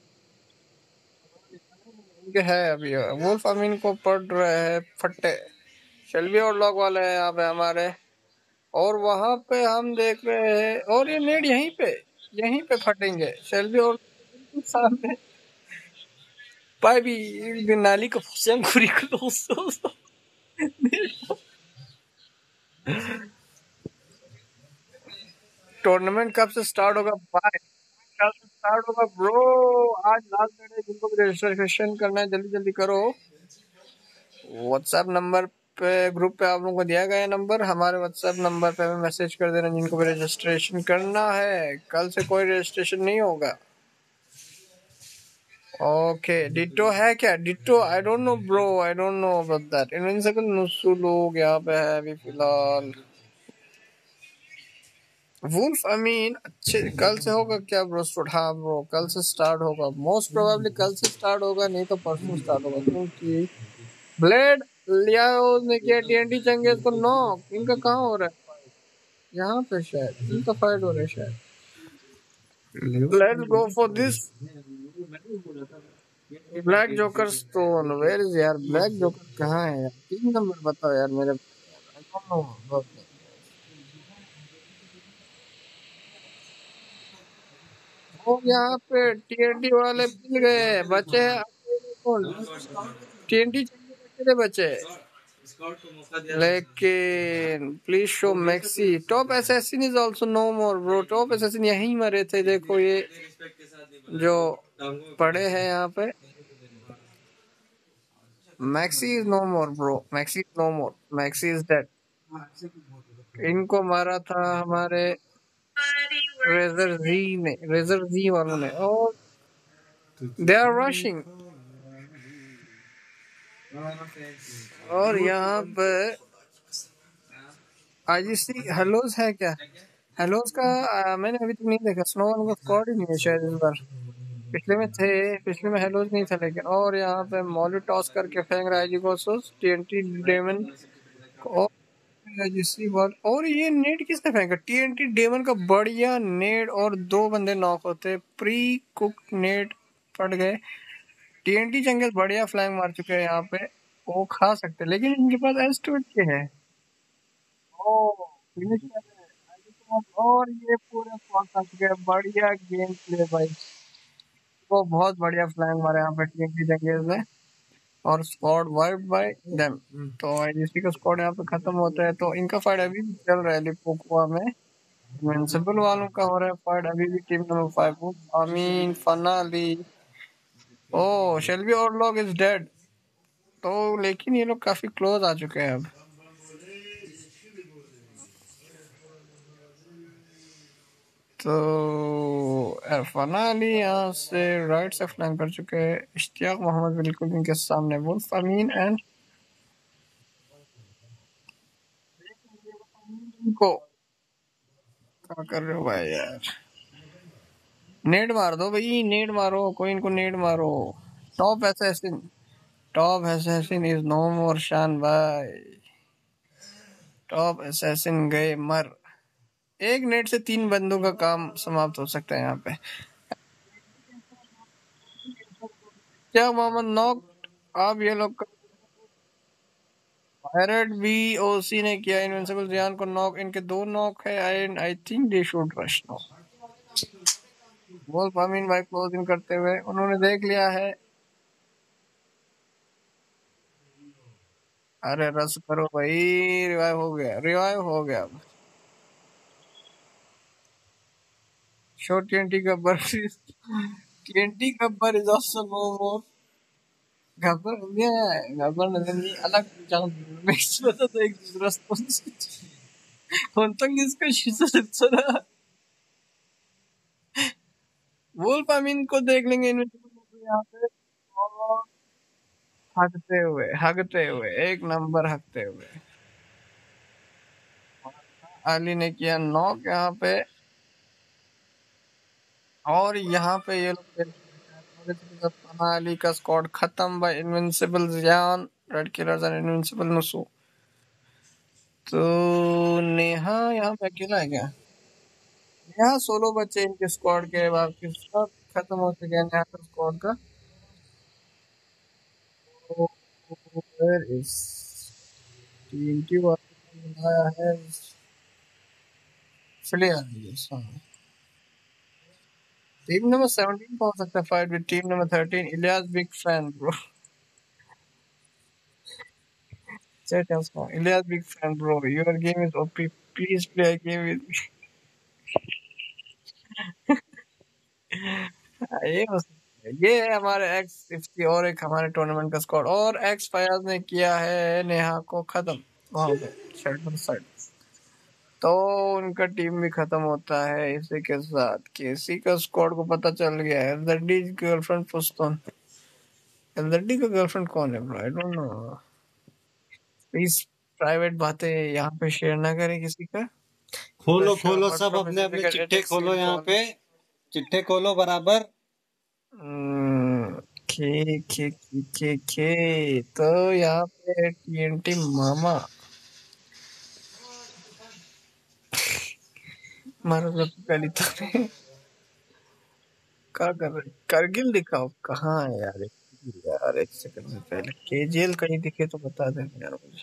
इनके है अभी वुल्फ अमीन को पड़ रहे हैं फट्टे। शेल्बी और लॉक वाले हैं यहाँ पे हमारे। और वहां पे हम देख रहे हैं, और ये नेड यहीं पे फटेंगे। शेल्बी और सामने भी नाली को फुसियां खुरी को टूर्नामेंट कब से स्टार्ट होगा भाई? कल से स्टार्ट होगा ब्रो। आज लास्ट डेट है, जिनको भी रजिस्ट्रेशन करना है जल्दी जल्दी करो। व्हाट्सएप नंबर पे, ग्रुप पे आप लोगों को दिया गया नंबर, हमारे व्हाट्सएप नंबर पे मैसेज कर देना जिनको भी रजिस्ट्रेशन करना है। कल से कोई रजिस्ट्रेशन नहीं होगा। ओके डिटो है क्या? Ditto I don't know bro, I don't know about that. Invincible नुसु लोग यहाँ पे है अभी फिलहाल। वुल्फ अमीन अच्छे कल से होगा क्या ब्रो? हाँ ब्रो कल से स्टार्ट होगा, मोस्ट प्रोबेबली कल से स्टार्ट होगा, नहीं तो परसों स्टार्ट होगा। क्योंकि ब्लेड लियाओ ने किया टीएनटी चंगेज को नॉक। इनका कहाँ हो रहा है? यहाँ पे शायद इनका फाइट हो रहा है शायद। Let's go for this Black Joker stone. Where is यार ब्लैक जोकर? कहाँ है यार? 3 नंबर बताओ यार मेरे। I don't know about that. और यहाँ पे टीएनटी वाले मिल गए, बचे हैं अकेले कौन? टीएनटी अकेले बचे। लेकिन please show Maxi. Top Assassin is also no more bro. Top Assassin यहीं मरे थे। देखो ये जो पड़े हैं यहाँ पे। Maxi is no more bro. Maxi is no more. Maxi is dead. इनको मारा था हमारे रेजर जी वालों ने। और दे आर रशिंग। और यहाँ पे आईजीसी हेलोज है क्या? हेलोज का मैंने अभी तक नहीं देखा। स्नोवन का स्क्वाड ही नहीं है शायद इस बार। पिछले में थे, पिछले में हेलोज नहीं था लेकिन। और यहाँ पे मॉली टॉस करके फेंक रहा है जी गोसोस टीएनटी डेमन को। IGC world. और ये नेट किसने फेंका? टीएनटी डेमन का बढ़िया नेट। और 2 बंदे नॉक होते। प्री कुक नेट पड़ गए। टीएनटी जंगल बढ़िया फ्लैंग मार चुके हैं यहाँ पे, वो खा सकते हैं, लेकिन इनके पास एस्टूट के है। फिनिश कर रहे हैं। और ये पूरे स्क्वाड खा चुके हैं। बढ़िया गेम प्ले भाई। वो बहुत बढ़िया फ्लैंग मारे यहाँ पे टीएनटी जंगल ने। और स्क्वाड वाइप बाय देम। तो आईजीसी का स्क्वाड यहाँ पे खत्म होता है। तो इनका फाइट अभी भी चल रहा है लिपोकुआ में। इनविंसिबल वालों का हो रहा है फाइट अभी भी। टीम नंबर 5 अमीन फनाली। ओ शेल्बी और लॉग इज डेड। तो लेकिन ये लोग काफी क्लोज आ चुके हैं अब। तो फनाली यहाँ से राइट से फ्लैंक कर चुके हैं। इश्तियाक मोहम्मद बिल्कुल इनके सामने। वुल्फ अमीन एंड को क्या कर रहे हो भाई यार? नेड मार दो भाई, नेड मारो, कोई इनको नेड मारो। Top Assassin, Top Assassin is no more Shan भाई। टॉप एसेसिन गए मर। एक नेट से 3 बंदों का काम समाप्त हो सकता है यहाँ पे। क्या मोहम्मद नॉक? अब ये लोग पायरेट भी ओसी ने किया इनविंसिबल जियान को नॉक। इनके 2 नॉक है and I think they should rush now. Wolf Amin भाई क्लोजिंग करते हुए उन्होंने देख लिया है। अरे रस करो भाई, रिवाइव हो गया, रिवाइव हो गया। Show TNT Gabbar TNT Gabbar is also no more. Gabbar ये गब्बर नहीं अलग jangan mix betul tuh respons untung इसका शीशा वुल्फ अमीन को देख लेंगे यहाँ पे। और हगते हुए एक नंबर हगते हुए अली ने किया नॉक यहाँ पे। और यहाँ पे ये लोग अली का स्क्वाड खत्म बाय इनविंसिबल जियान, रेड किलर्स एंड इनविंसिबल नुसु। तो नेहा यहाँ पे अकेला है क्या? नेहा सोलो बच्चे इनके स्क्वाड के बाकी सब खत्म हो चुके हैं नेहा का स्क्वाड का। तो where is TNT वाला बनाया है फिलियर। टीम नंबर 17 पहुंच सकता है fight with team number 13। Ilyas big fan bro. Chat है उसका। Ilyas big fan bro, your game is OP, please play a game with me. ये हो सकता है। ये है हमारे एक्स इसकी और एक हमारे टूर्नामेंट का स्क्वाड। और एक्स फयाज ने किया है नेहा को खत्म वहां पे शेल्टर साइड। तो उनका टीम भी खत्म होता है इसी के साथ। केसी का स्क्वाड को पता चल गया है। एलदड्डी गर्लफ्रेंड पुस्तौन। एलदड्डी का गर्लफ्रेंड कौन है bro? I don't know. Please private बातें यहाँ पे शेयर ना करें किसी का। खोलो खोलो सब अपने अपने चिट्ठे खोलो, यहाँ पे चिट्ठे खोलो बराबर। खे खे खे खे खे तो यहाँ पे टीएनटी मामा मारो सबसे पहली तो क्या कर रहे? करगिल दिखाओ कहाँ है यार? यार एक सेकंड से पहले केजीएल कहीं दिखे तो बता देना यार मुझे।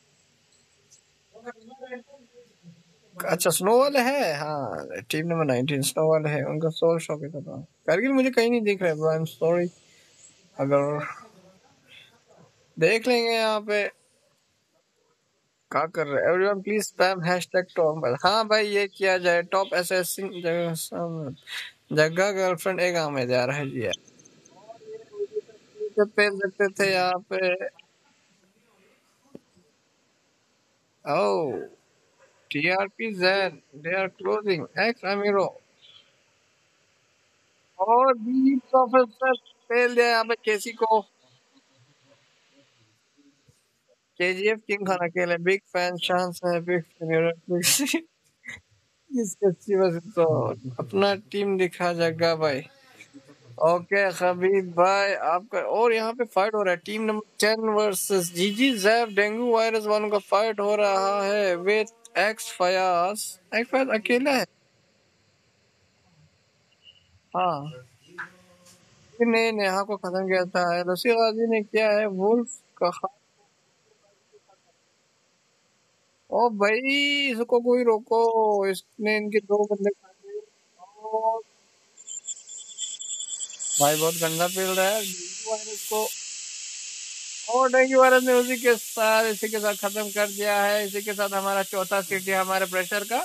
अच्छा स्नो वाले है, हाँ टीम नंबर 19 स्नो वाले है, उनका सोल शॉप है। तो करगिल मुझे कहीं नहीं दिख रहा है, आई एम सॉरी। अगर देख लेंगे यहाँ पे क्या कर रहे हैं। Everyone please spam hashtag top. हाँ भाई ये किया जाए। टॉप एसेसिन जगह गर्लफ्रेंड एक गाँव में जा रहा है जी यार। पे सकते थे यहाँ पे। Oh TRP Jain they are closing X अमीरो और बी प्रोफेसर फेल दिया यहाँ पे केसी को। केजीएफ किंग खान अकेले बिग फैन चांस है बिग इसके बस तो अपना टीम दिखा जाएगा भाई। ओके खबीब भाई आपका। और यहाँ पे फाइट हो रहा है टीम नंबर 10 वर्सेस जीजी जैब डेंगू वायरस वालों का फाइट हो रहा है with X Fayaz. X Fayaz अकेला है। हाँ ने नेहा को खत्म किया था। रसी गाजी ने किया है वुल्फ का ओ भाई इसको कोई रोको, इसने इनके दो बंदे खा लिए। और भाई बहुत गंदा फील रहा है डेंगू वायरस को। और डेंगू वायरस ने उसी के साथ इसी के साथ खत्म कर दिया है। इसी के साथ हमारा चौथा सिटी हमारे प्रेशर का।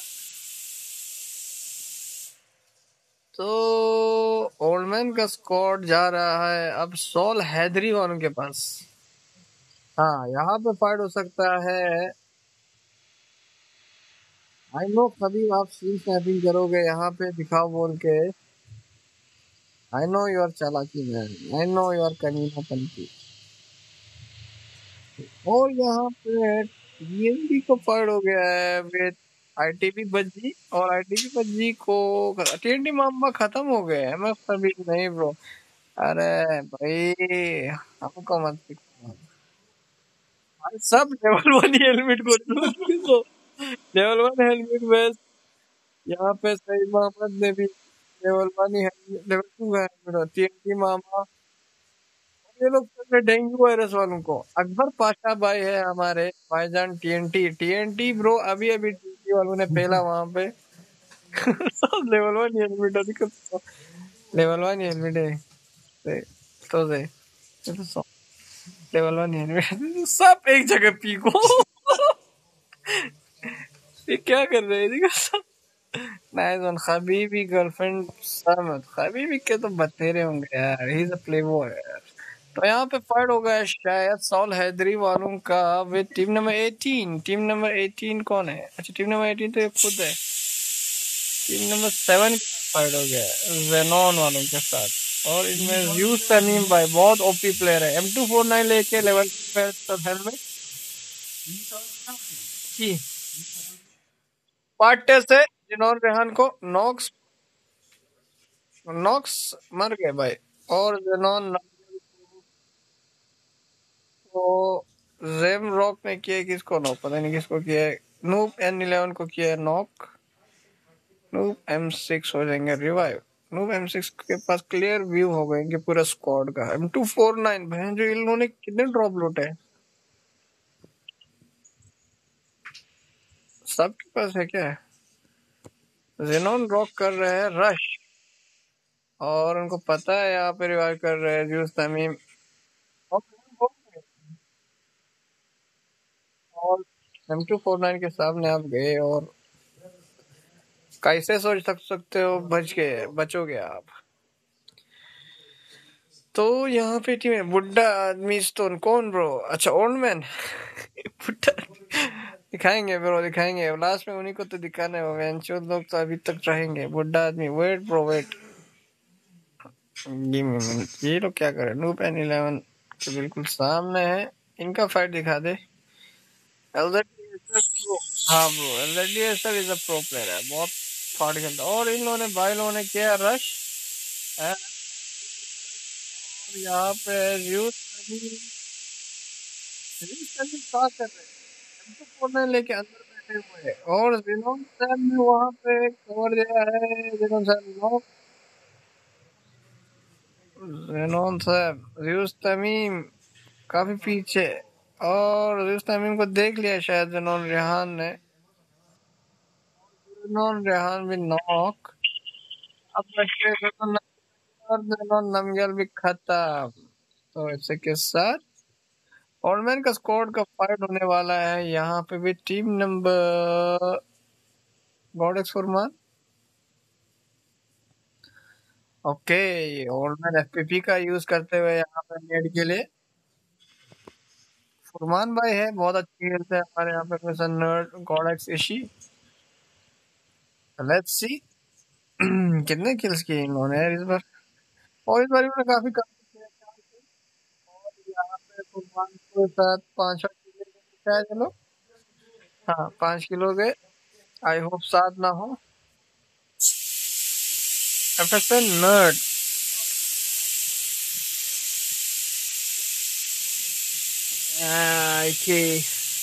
तो ओल्डमैन का स्क्वाड जा रहा है अब सोल हैदरी वालों के पास। हाँ यहाँ पे फाइट हो सकता है। आई नो कभी आप सीन स्नैपिंग करोगे यहाँ पे दिखाओ बोल के। आई नो योर चालाकी मैन, आई नो योर कनीना पंथी। और यहाँ पे टीएनटी को फाइट हो गया है विद आईटीबी बज्जी। और आईटीबी बज्जी को टीएनटी मामा खत्म हो गए हैं। मैं सभी नहीं ब्रो। अरे भाई हमको मत सिखाओ। भाई सब लेवल 1 हेलमेट को तो लेवल 1 हेलमेट बेस्ट। यहाँ पे सही मोहम्मद ने भी level 1 helmet, level 2 helmet. TNT मामा ये लोग चल रहे डेंगू वायरस वालों को। अकबर पाशा भाई है हमारे भाईजान टीएनटी। टीएनटी ब्रो अभी टीएनटी वालों ने पहला वहां पे सब लेवल 1 हेलमेट दिक्कत। Level 1 helmet है तो दे ये तो सौ लेवल 1 helmet सब एक जगह पीको ये क्या कर रहे हैं देखो नाइस वन खबीबी गर्लफ्रेंड समद खबीबी के तो बतेरे होंगे यार ही इज अ प्लेबॉय यार तो यहाँ पे फाइट हो गया शायद सॉल हैदरी वालों का with team number 18 team number 18 कौन है अच्छा टीम नंबर 18 तो ये खुद है टीम नंबर 7 फाइट हो गया जेनॉन वालों के साथ और इसमें यूज तमीम भाई बहुत ओपी प्लेयर है M249 लेके लेवल पे हेलमेट की पार्ट टेस्ट है जिनोन रेहान को नॉक्स नॉक्स मर गए भाई और जेनॉन को जेम रॉक ने किया है, किसको नॉक पता नहीं किसको किया है नूब N11 को किया है नॉक नूब M6 हो जाएंगे रिवाइव नूब M6 के पास क्लियर व्यू हो गए इनके पूरा स्क्वाड का M249 बहन जो इन्होंने कितने ड्रॉप लूटे हैं सबके पास है क्या जेनॉन रॉक कर रहे हैं रश और उनको पता है यहाँ पे रिवाइव कर रहे हैं जूस तमीम और M249 के सामने आप गए और कैसे सोच सकते हो बचोगे आप तो यहाँ पे टीम है बुड्ढा आदमी स्टोन कौन ब्रो अच्छा ओल्ड मैन बुड्ढा दिखाएंगे ब्रो दिखाएंगे लास्ट में उन्हीं को तो दिखाना है वेंचर लोग तो अभी तक रहेंगे बुड्ढा आदमी wait bro wait give me minute ये लोग क्या कर रहे हैं नूप N11 के बिल्कुल सामने है इनका फाइट दिखा दे हाँ bro LZD sir is a pro player है बहुत फाड़ खेलता है और इन लोगों ने भाई लोगों ने किया रश यहाँ पे क्या कर रहे हैं तो कोने लेके अंदर बैठे हुए हैं और जिनोन सर ने वहाँ पे कवर दिया है जिनोन सर नो जिनोन सर रियूस तमीम काफी पीछे और रियूस तमीम को देख लिया शायद जिनोन रेहान ने जिनोन रेहान भी नॉक अब बच्चे और जिनोन नमगल भी खत्म तो इसी के साथ ऑलमैन का स्क्वाड का फाइट होने वाला है यहाँ पे भी टीम नंबर गॉडेक्स फरमान ओके ऑलमैन FPP का यूज करते हुए यहाँ पे नेट के लिए फरमान भाई है बहुत अच्छी खेलते हैं हमारे यहाँ पे मिशन नर्ड गॉडेक्स इशी लेट्स सी कितने किल्स किए इन्होंने यार इस बार और इस बार इन्होंने काफी कम किए और यहाँ पे फरमान के साथ 5 किलो शायद चलो हाँ 5 किलो गए आई होप 7 ना हो FSN nerd Okay.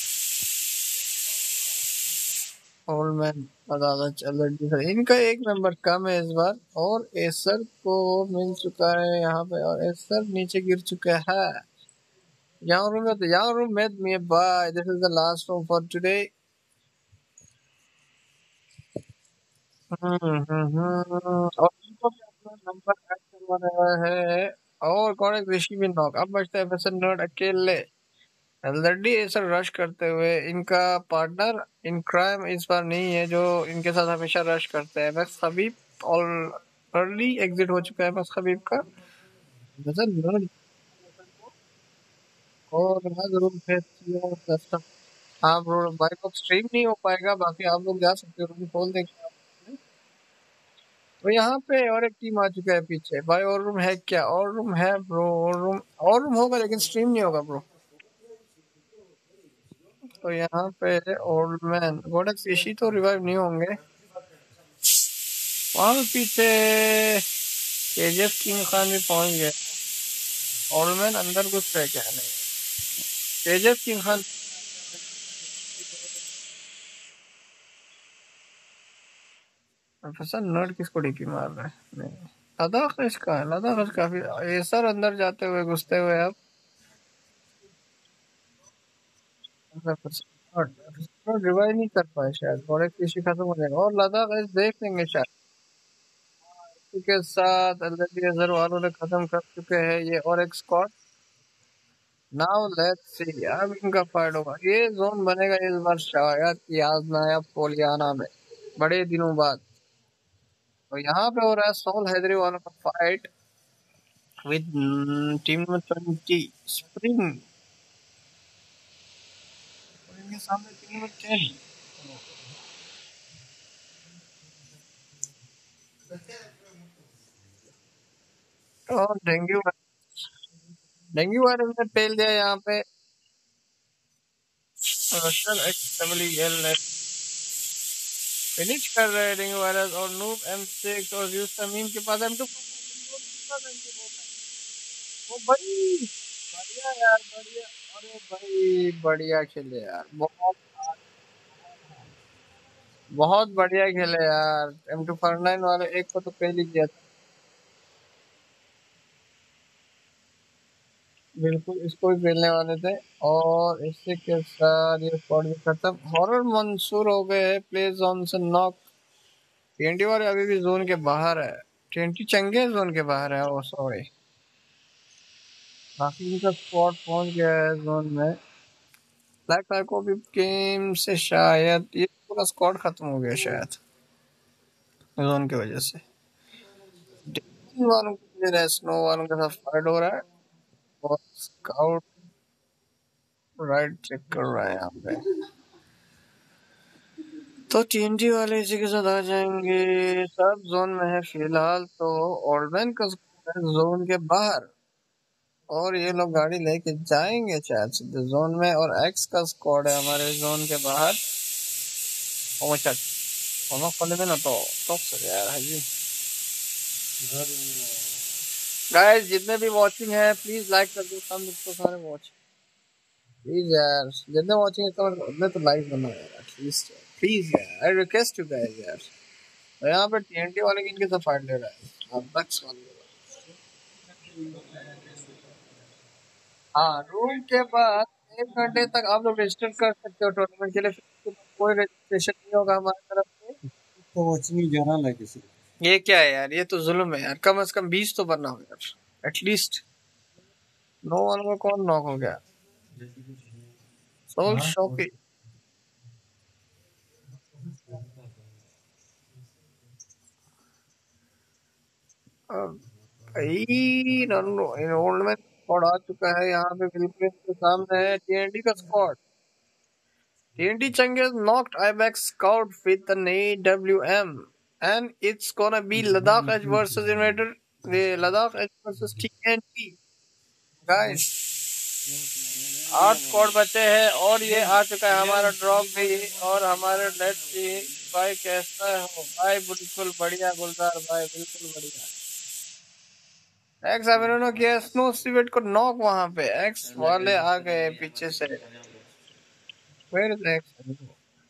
Old man बताता चल रही इनका एक नंबर कम है इस बार और एसर को मिल चुका है यहाँ पे और एसर नीचे गिर चुका है young room met me by this is the last room for today और इनको भी अपना नंबर ऐड करवा रहा है और कौन एक ऋषि भी नॉक अब बचता है FSN नर्ड अकेले एलजेडी एसर रश करते हुए इनका पार्टनर इन क्राइम इस बार नहीं है जो इनके साथ हमेशा रश करते हैं बस खबीब और अर्ली एग्जिट हो चुका है बस खबीब का और जरूर हाँ ब्रो भाई को स्ट्रीम नहीं हो पाएगा बाकी आप लोग जा सकते हो रूम खोल देंगे तो यहाँ पे और एक टीम आ चुका है पीछे भाई और रूम है क्या और रूम है ब्रो और रूम होगा लेकिन स्ट्रीम नहीं होगा ब्रो तो यहाँ पे ओल्ड मैन गोडेक्स इशी तो रिवाइव नहीं होंगे वहां पे पीछे KGF किंग खान भी पहुंच गए ओल्ड मैन अंदर घुस रहे क्या नहीं KGF king Khan professor nerd किसको डीपी मार रहा है नहीं लद्दाख इसका है लद्दाख काफी एसर अंदर जाते हुए घुसते हुए अब रिवाइव नहीं कर पाए शायद गोडेक्स इशी खत्म हो जाएगा और लद्दाख देख लेंगे शायद के साथ एलडीएसआर वालों ने खत्म कर चुके हैं ये और एक स्क्वाड। नाउ लेट्स सी अब इनका फाइट होगा। ये जोन बनेगा इस बार शायद याद नाया पोलियाना में, बड़े दिनों बाद। तो यहाँ पे हो रहा है सोल हैदरी वालों का fight with team number 20 spring, और इनके सामने टीम नंबर 10। और डेंगू वायरस ने पेल दिया यहाँ पे रशल XWL फिनिश कर रहे हैं डेंगू वायरस। और नूब M6 और यूस तमीम के पास M2। ओ भाई बढ़िया यार, बढ़िया। अरे भाई बढ़िया खेले यार, बहुत बहुत बढ़िया खेले यार। M249 वाले एक को तो पेल ही किया था। बिल्कुल इसको भी पेलने वाले थे। और इसी के साथ ये स्क्वाड भी खत्म। हॉरर मंसूर हो गए हैं प्ले जोन से नॉक। TNT वाले अभी भी जोन के बाहर है। TNT चंगे जोन के बाहर है। ओ सॉरी, बाकी इनका स्क्वाड पहुंच गया है जोन में। ब्लैक को भी गेम से शायद ये पूरा स्क्वाड खत्म हो गया शायद जोन की वजह से। डिफेंस वालों को स्नो वालों के साथ फाइट हो रहा है और स्काउट राइट चेक कर रहा है यहाँ पे। तो TNT वाले इसी के साथ आ जाएंगे। सब जोन में है फिलहाल। तो ओल्डमैन का स्क्वाड है जोन के बाहर और ये लोग गाड़ी लेके जाएंगे शायद सीधे जोन में। और एक्स का स्क्वाड है हमारे जोन के बाहर। ओ अच्छा, खोले में ना तो यार है जी। गाइस जितने भी वाचिंग है प्लीज लाइक कर दो। हम इसको सारे वॉच प्लीज यार, जितने वाचिंग है उतने तो लाइक करना यार एटलीस्ट, प्लीज यार, आई रिक्वेस्ट यू गाइस यार। तो यहाँ पे TNT वाले इनके साथ फाइट ले रहा है अब बैक्स वाले। हाँ, रूम के बाद 1 घंटे तक आप लोग रजिस्टर कर सकते हो टूर्नामेंट के लिए। फिर कोई रजिस्ट्रेशन नहीं होगा हमारी तरफ से। तो वॉचिंग जरा ना किसी। ये क्या है यार, ये तो जुल्म है यार। कम से कम 20 तो बनना होगा यार एटलीस्ट। नो वन में कौन नॉक हो गया? सोल शॉकी। ओल्ड में स्क्वाड आ चुका है यहाँ पे। बिल्कुल इसके सामने है TNT का squad. TNT Changez knocked Ibex Scout with an AWM, and it's gonna be Ladakh Edge versus Invader. Ladakh Edge versus TNT. Guys, 8 squad बचे हैं और ये आ चुका है हमारा ड्रॉप भी। और हमारे लेट्स सी भाई कैसा हो भाई। बिल्कुल बढ़िया गुलजार भाई, बिल्कुल बढ़िया। एक्स अमीरो ने किया स्नो सिवेट को नॉक वहां पे। एक्स वाले आ गए पीछे से। Where is एक्स अमीरो?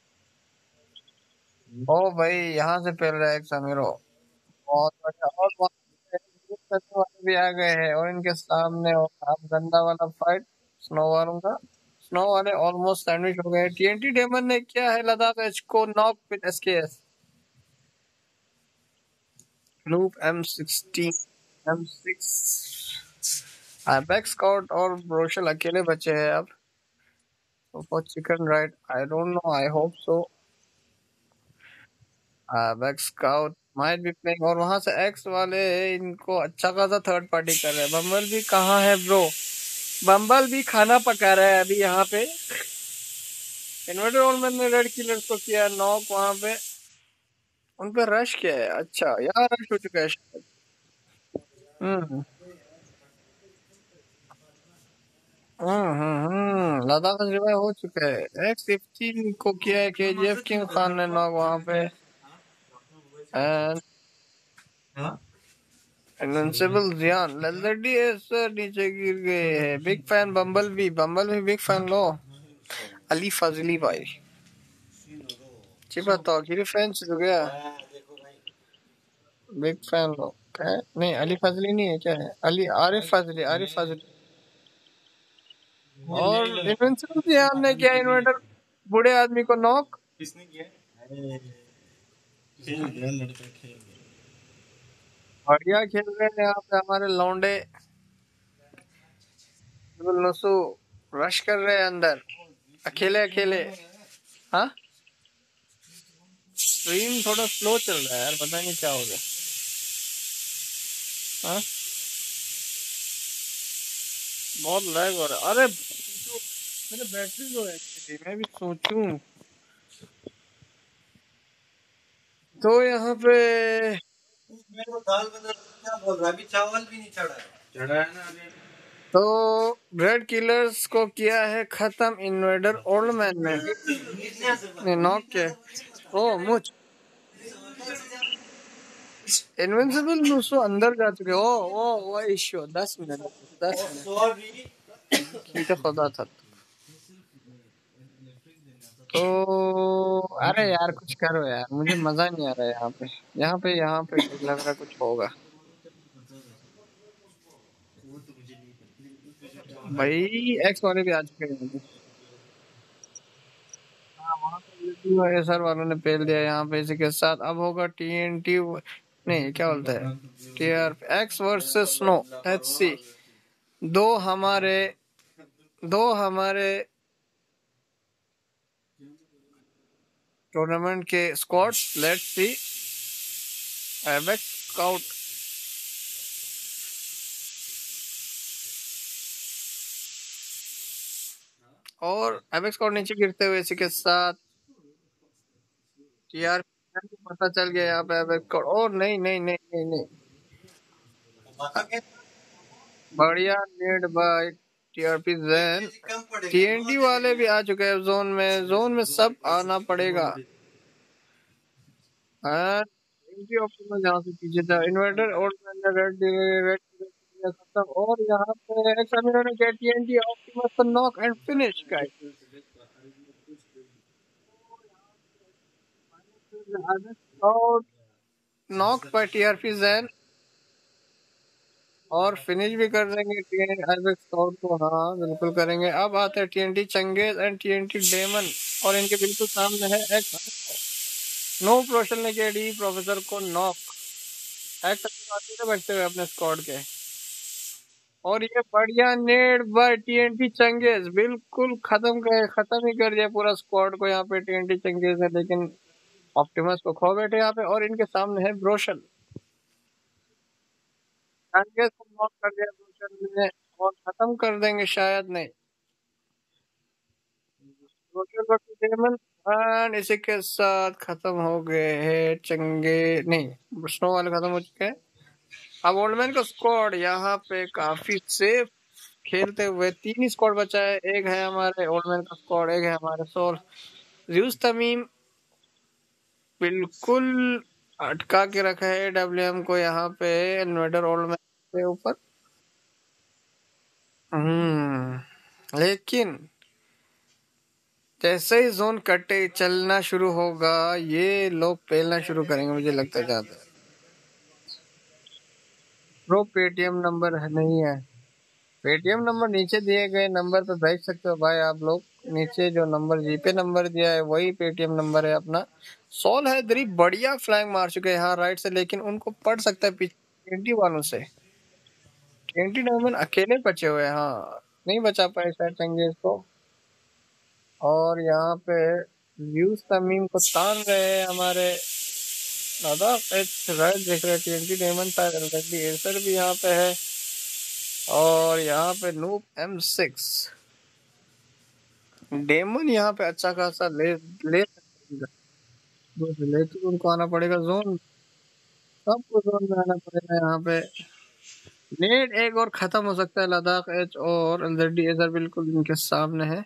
ओ भाई यहाँ से पहल रहा है एक्स अमीरो। बहुत बढ़िया। और वहाँ पे वाले भी आ गए हैं और इनके सामने आप गंदा वाला फाइट स्नो वालों का। स्नो वाले ऑलमोस्ट सैंडविच हो गए। TNT डेमन ने किया है लद्दाख एच को knock with SKS। Loop M6 back scout और ब्रोशल अकेले बचे हैं अब। For chicken right I don't know, I hope so. Back scout might be playing. और वहां से एक्स वाले इनको अच्छा खासा थर्ड पार्टी कर रहे हैं। बम्बल भी कहाँ है ब्रो? बम्बल भी खाना पका रहा है अभी यहाँ पे। इन्वर्टर ओलमैन ने रेड किलर्स को किया नॉक वहां पे। उन पे रश किया है। अच्छा यहाँ रश हो चुका है शायद। लद्दाख रिवाइव हो चुका है। X15 को किया है KGF किंग खान ने नॉक वहां पे। एंड इनविंसिबल जियान लल्लडी ऐसा नीचे गिर गए हैं। बिग फैन बम्बल भी बिग फैन लो। अली फजली भाई बताओ गिरी फैन से तो गया। बिग फैन लो है? नहीं अली फजली नहीं है, क्या है? अली आरिफ फजली और इनविंसिबल जियान ने किया इन्वर्टर बूढ़े आदमी को नॉक। किसने किया? खेल गया लड़का, खेल गया। बढ़िया खेल रहे हैं यहाँ पे हमारे लौंडे। नसु रश कर रहे हैं अंदर अकेले अकेले। हाँ, स्ट्रीम थोड़ा स्लो चल रहा है यार, पता नहीं क्या हो गया। हाँ, बहुत लैग हो रहा है। अरे मेरे बैटरी लो है एक्चुअली, मैं भी सोचूं। तो यहाँ पे मेरे को दाल बना क्या बोल रहा है? अभी चावल भी नहीं चढ़ा है। चढ़ा है ना अभी। तो ब्रेड किलर्स को किया है खत्म इन्वेडर ओल्ड मैन ने नॉक किया। ओ मुझ इनविंसिबल नुसो अंदर जा चुके। ओ इश्यू 10 मिनट 10 मिनट सॉरी। की तो खुदा था। तो अरे यार कुछ करो यार, मुझे मजा नहीं आ रहा है यहाँ पे लग रहा कुछ होगा भाई। एक्स वाले भी आ चुके हैं। हाँ, वहाँ पे सर वालों ने पेल दिया यहाँ पे। इसी के साथ अब होगा TNT, नहीं क्या बोलता है, TR X versus snow HC। दो हमारे दो हमारे टूर्नामेंट के squads. Let's see Apex out. और एबेक्स आउट नीचे गिरते हुए इसी के साथ TR पता चल गया यहाँ पे एबेक्स आउट। और नहीं नहीं नहीं नहीं नहीं, बढ़िया lead by TRP Jain. TNT वाले भी आ चुके हैं जोन में सब आना पड़ेगा। TNT ऑप्टिमल यहाँ से पीछे था। इन्वर्टर और रेड खत्म। और यहाँ पे एक्स ने किया TNT ऑप्टिमल को knock and finish guys. Out knock by TRP Jain और फिनिश भी कर देंगे TNT स्काउट को। हाँ बिल्कुल करेंगे। अब आते हैं TNT Changez and TNT demon और इनके बिल्कुल सामने है एक्स। नो प्रोशल ने किया डी प्रोफेसर को नॉक। एक्स आते थे बचते हुए अपने स्क्वाड के। और ये बढ़िया नेड बाय TNT चंगेज, बिल्कुल खत्म ही कर दिया पूरा स्क्वाड को यहाँ पे TNT चंगेज ने। लेकिन ऑप्टिमस को खो बैठे यहाँ पे। और इनके सामने है ब्रोशल। चंगेज को नॉक कर दिया ब्रोशल ने और खत्म कर देंगे शायद। नहीं, डेमन एंड इसी के साथ खत्म हो गए हैं चंगे। नहीं, स्नो वाले खत्म हो चुके हैं। अब ओल्डमैन का स्क्वाड यहाँ पे काफी सेफ खेलते हुए। 3 ही स्क्वाड बचा है। एक है हमारे ओल्डमैन का स्क्वाड, एक है हमारे सोल। ज़्यूस तमीम बिल्कुल अटका के रखा है WM को यहाँ पे इन्वेडर ओल्डमैन के ऊपर। लेकिन जैसे ही जोन कटे चलना शुरू होगा ये लोग पेलना शुरू करेंगे मुझे लगता है ज्यादा। प्रो पेटीएम नंबर नहीं है। पेटीएम नंबर नीचे दिए गए नंबर पे भेज सकते हो भाई आप लोग। नीचे जो नंबर जीपे नंबर दिया है वही पेटीएम नंबर है अपना। सोल हैदरी बढ़िया फ्लैंक मार चुके हैं यहाँ राइट से, लेकिन उनको पड़ सकता है पीछे TNT वालों से। TNT डायमंड अकेले बचे हुए हैं। हाँ, नहीं बचा पाए शायद चंगेज को। और यहाँ पे यूज तमीम को तान रहे हैं हमारे दादा। राइट देख रहे हैं TNT डायमंड शायद ऑलरेडी एसर भी यहाँ पे है। और यहाँ पे नूब M6 डेमन यहाँ पे अच्छा खासा ले लेकिन उनको आना पड़ेगा जोन। सबको जोन में आना पड़ेगा यहाँ पे। नेट एक और खत्म हो सकता है। लद्दाख एच और ऑलरेडी एसर बिल्कुल इनके सामने है।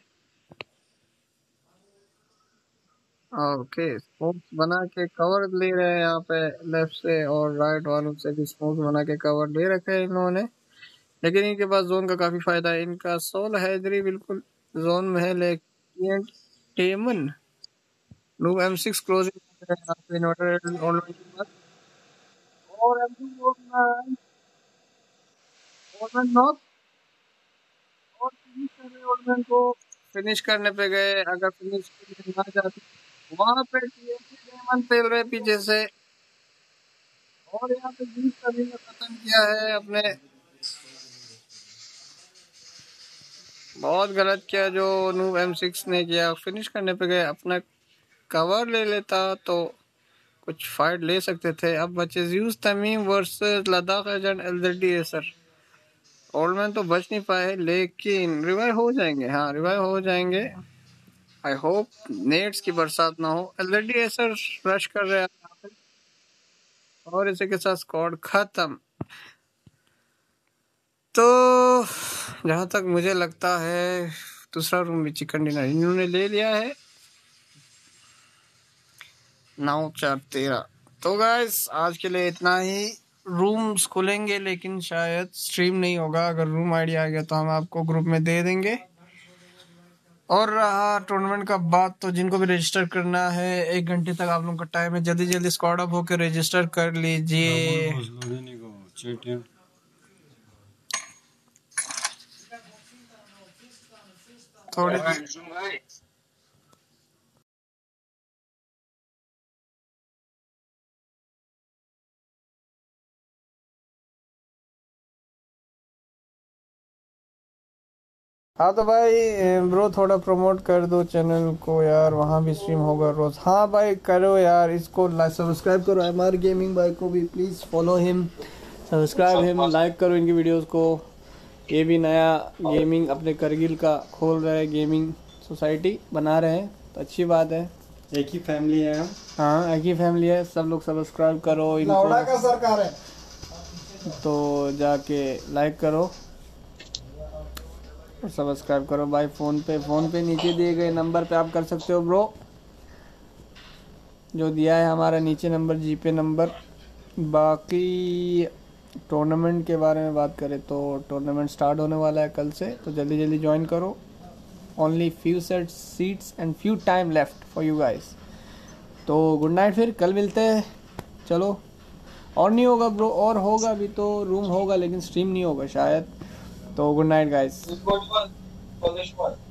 ओके, स्मोक्स बना के कवर ले रहे हैं यहाँ पे लेफ्ट से और राइट वालों से भी स्मोक्स बना के कवर ले रखे हैं इन्होंने। लेकिन इनके पास जोन का काफी फायदा है। इनका सोल हैदरी बिल्कुल जोन में है। लेकिन demon noob M6 closing inverter और नॉक और फिनिश कर रहे ओल्डमैन को। फिनिश करने पे गए, अगर फिनिश ना जाते वहां पे TNT डेमन पेल रहे पीछे से। और यहाँ पे बीच का भी मैं खत्म किया है अपने, बहुत गलत किया जो नूब M6 ने किया। फिनिश करने पे गए, अपना कवर ले लेता तो कुछ फाइट ले सकते थे। अब बचे Zeus Tamim versus Ladakh agent LZD Acer. Old man तो बच नहीं पाए लेकिन रिवाइव हो जाएंगे, हाँ रिवाइव हो जाएंगे। आई होप नेट्स की बरसात ना हो। LZD एसर रश कर रहे हैं और इसी के साथ स्क्वाड खत्म। तो जहाँ तक मुझे लगता है दूसरा रूम भी चिकन डिनर इन्होंने ले लिया है। 9-4-13। तो गाइस आज के लिए इतना ही। रूम्स खुलेंगे लेकिन शायद स्ट्रीम नहीं होगा। अगर रूम आईडी आ गया तो हम आपको ग्रुप में दे देंगे। और रहा टूर्नामेंट का बात, तो जिनको भी रजिस्टर करना है 1 घंटे तक आप लोगों का टाइम है, जल्दी जल्दी स्क्वाड अप होकर रजिस्टर कर लीजिए। थोड़ी हाँ तो भाई ब्रो थोड़ा प्रमोट कर दो चैनल को यार, वहाँ भी स्ट्रीम होगा रोज। हाँ भाई करो यार, इसको सब्सक्राइब करो MR गेमिंग भाई को भी, please follow him, subscribe him, like करो इनकी वीडियोस को। ये भी नया गेमिंग अपने करगिल का खोल रहे हैं, गेमिंग सोसाइटी बना रहे हैं, तो अच्छी बात है। एक ही फैमिली है हम। हाँ एक ही फैमिली है, सब लोग सब्सक्राइब करो इनको। लौड़ा का सरकार है तो जाके लाइक करो और सब्सक्राइब करो भाई। फ़ोन पे नीचे दिए गए नंबर पे आप कर सकते हो ब्रो, जो दिया है हमारा नीचे नंबर, जीपे नंबर। बाकी टूर्नामेंट के बारे में बात करें तो टूर्नामेंट स्टार्ट होने वाला है कल से, तो जल्दी जल्दी ज्वाइन करो। Only few set seats and few time left for you guys. तो गुड नाइट, फिर कल मिलते हैं। चलो, और नहीं होगा ब्रो, और होगा भी तो रूम होगा लेकिन स्ट्रीम नहीं होगा शायद। तो गुड नाइट गाइस।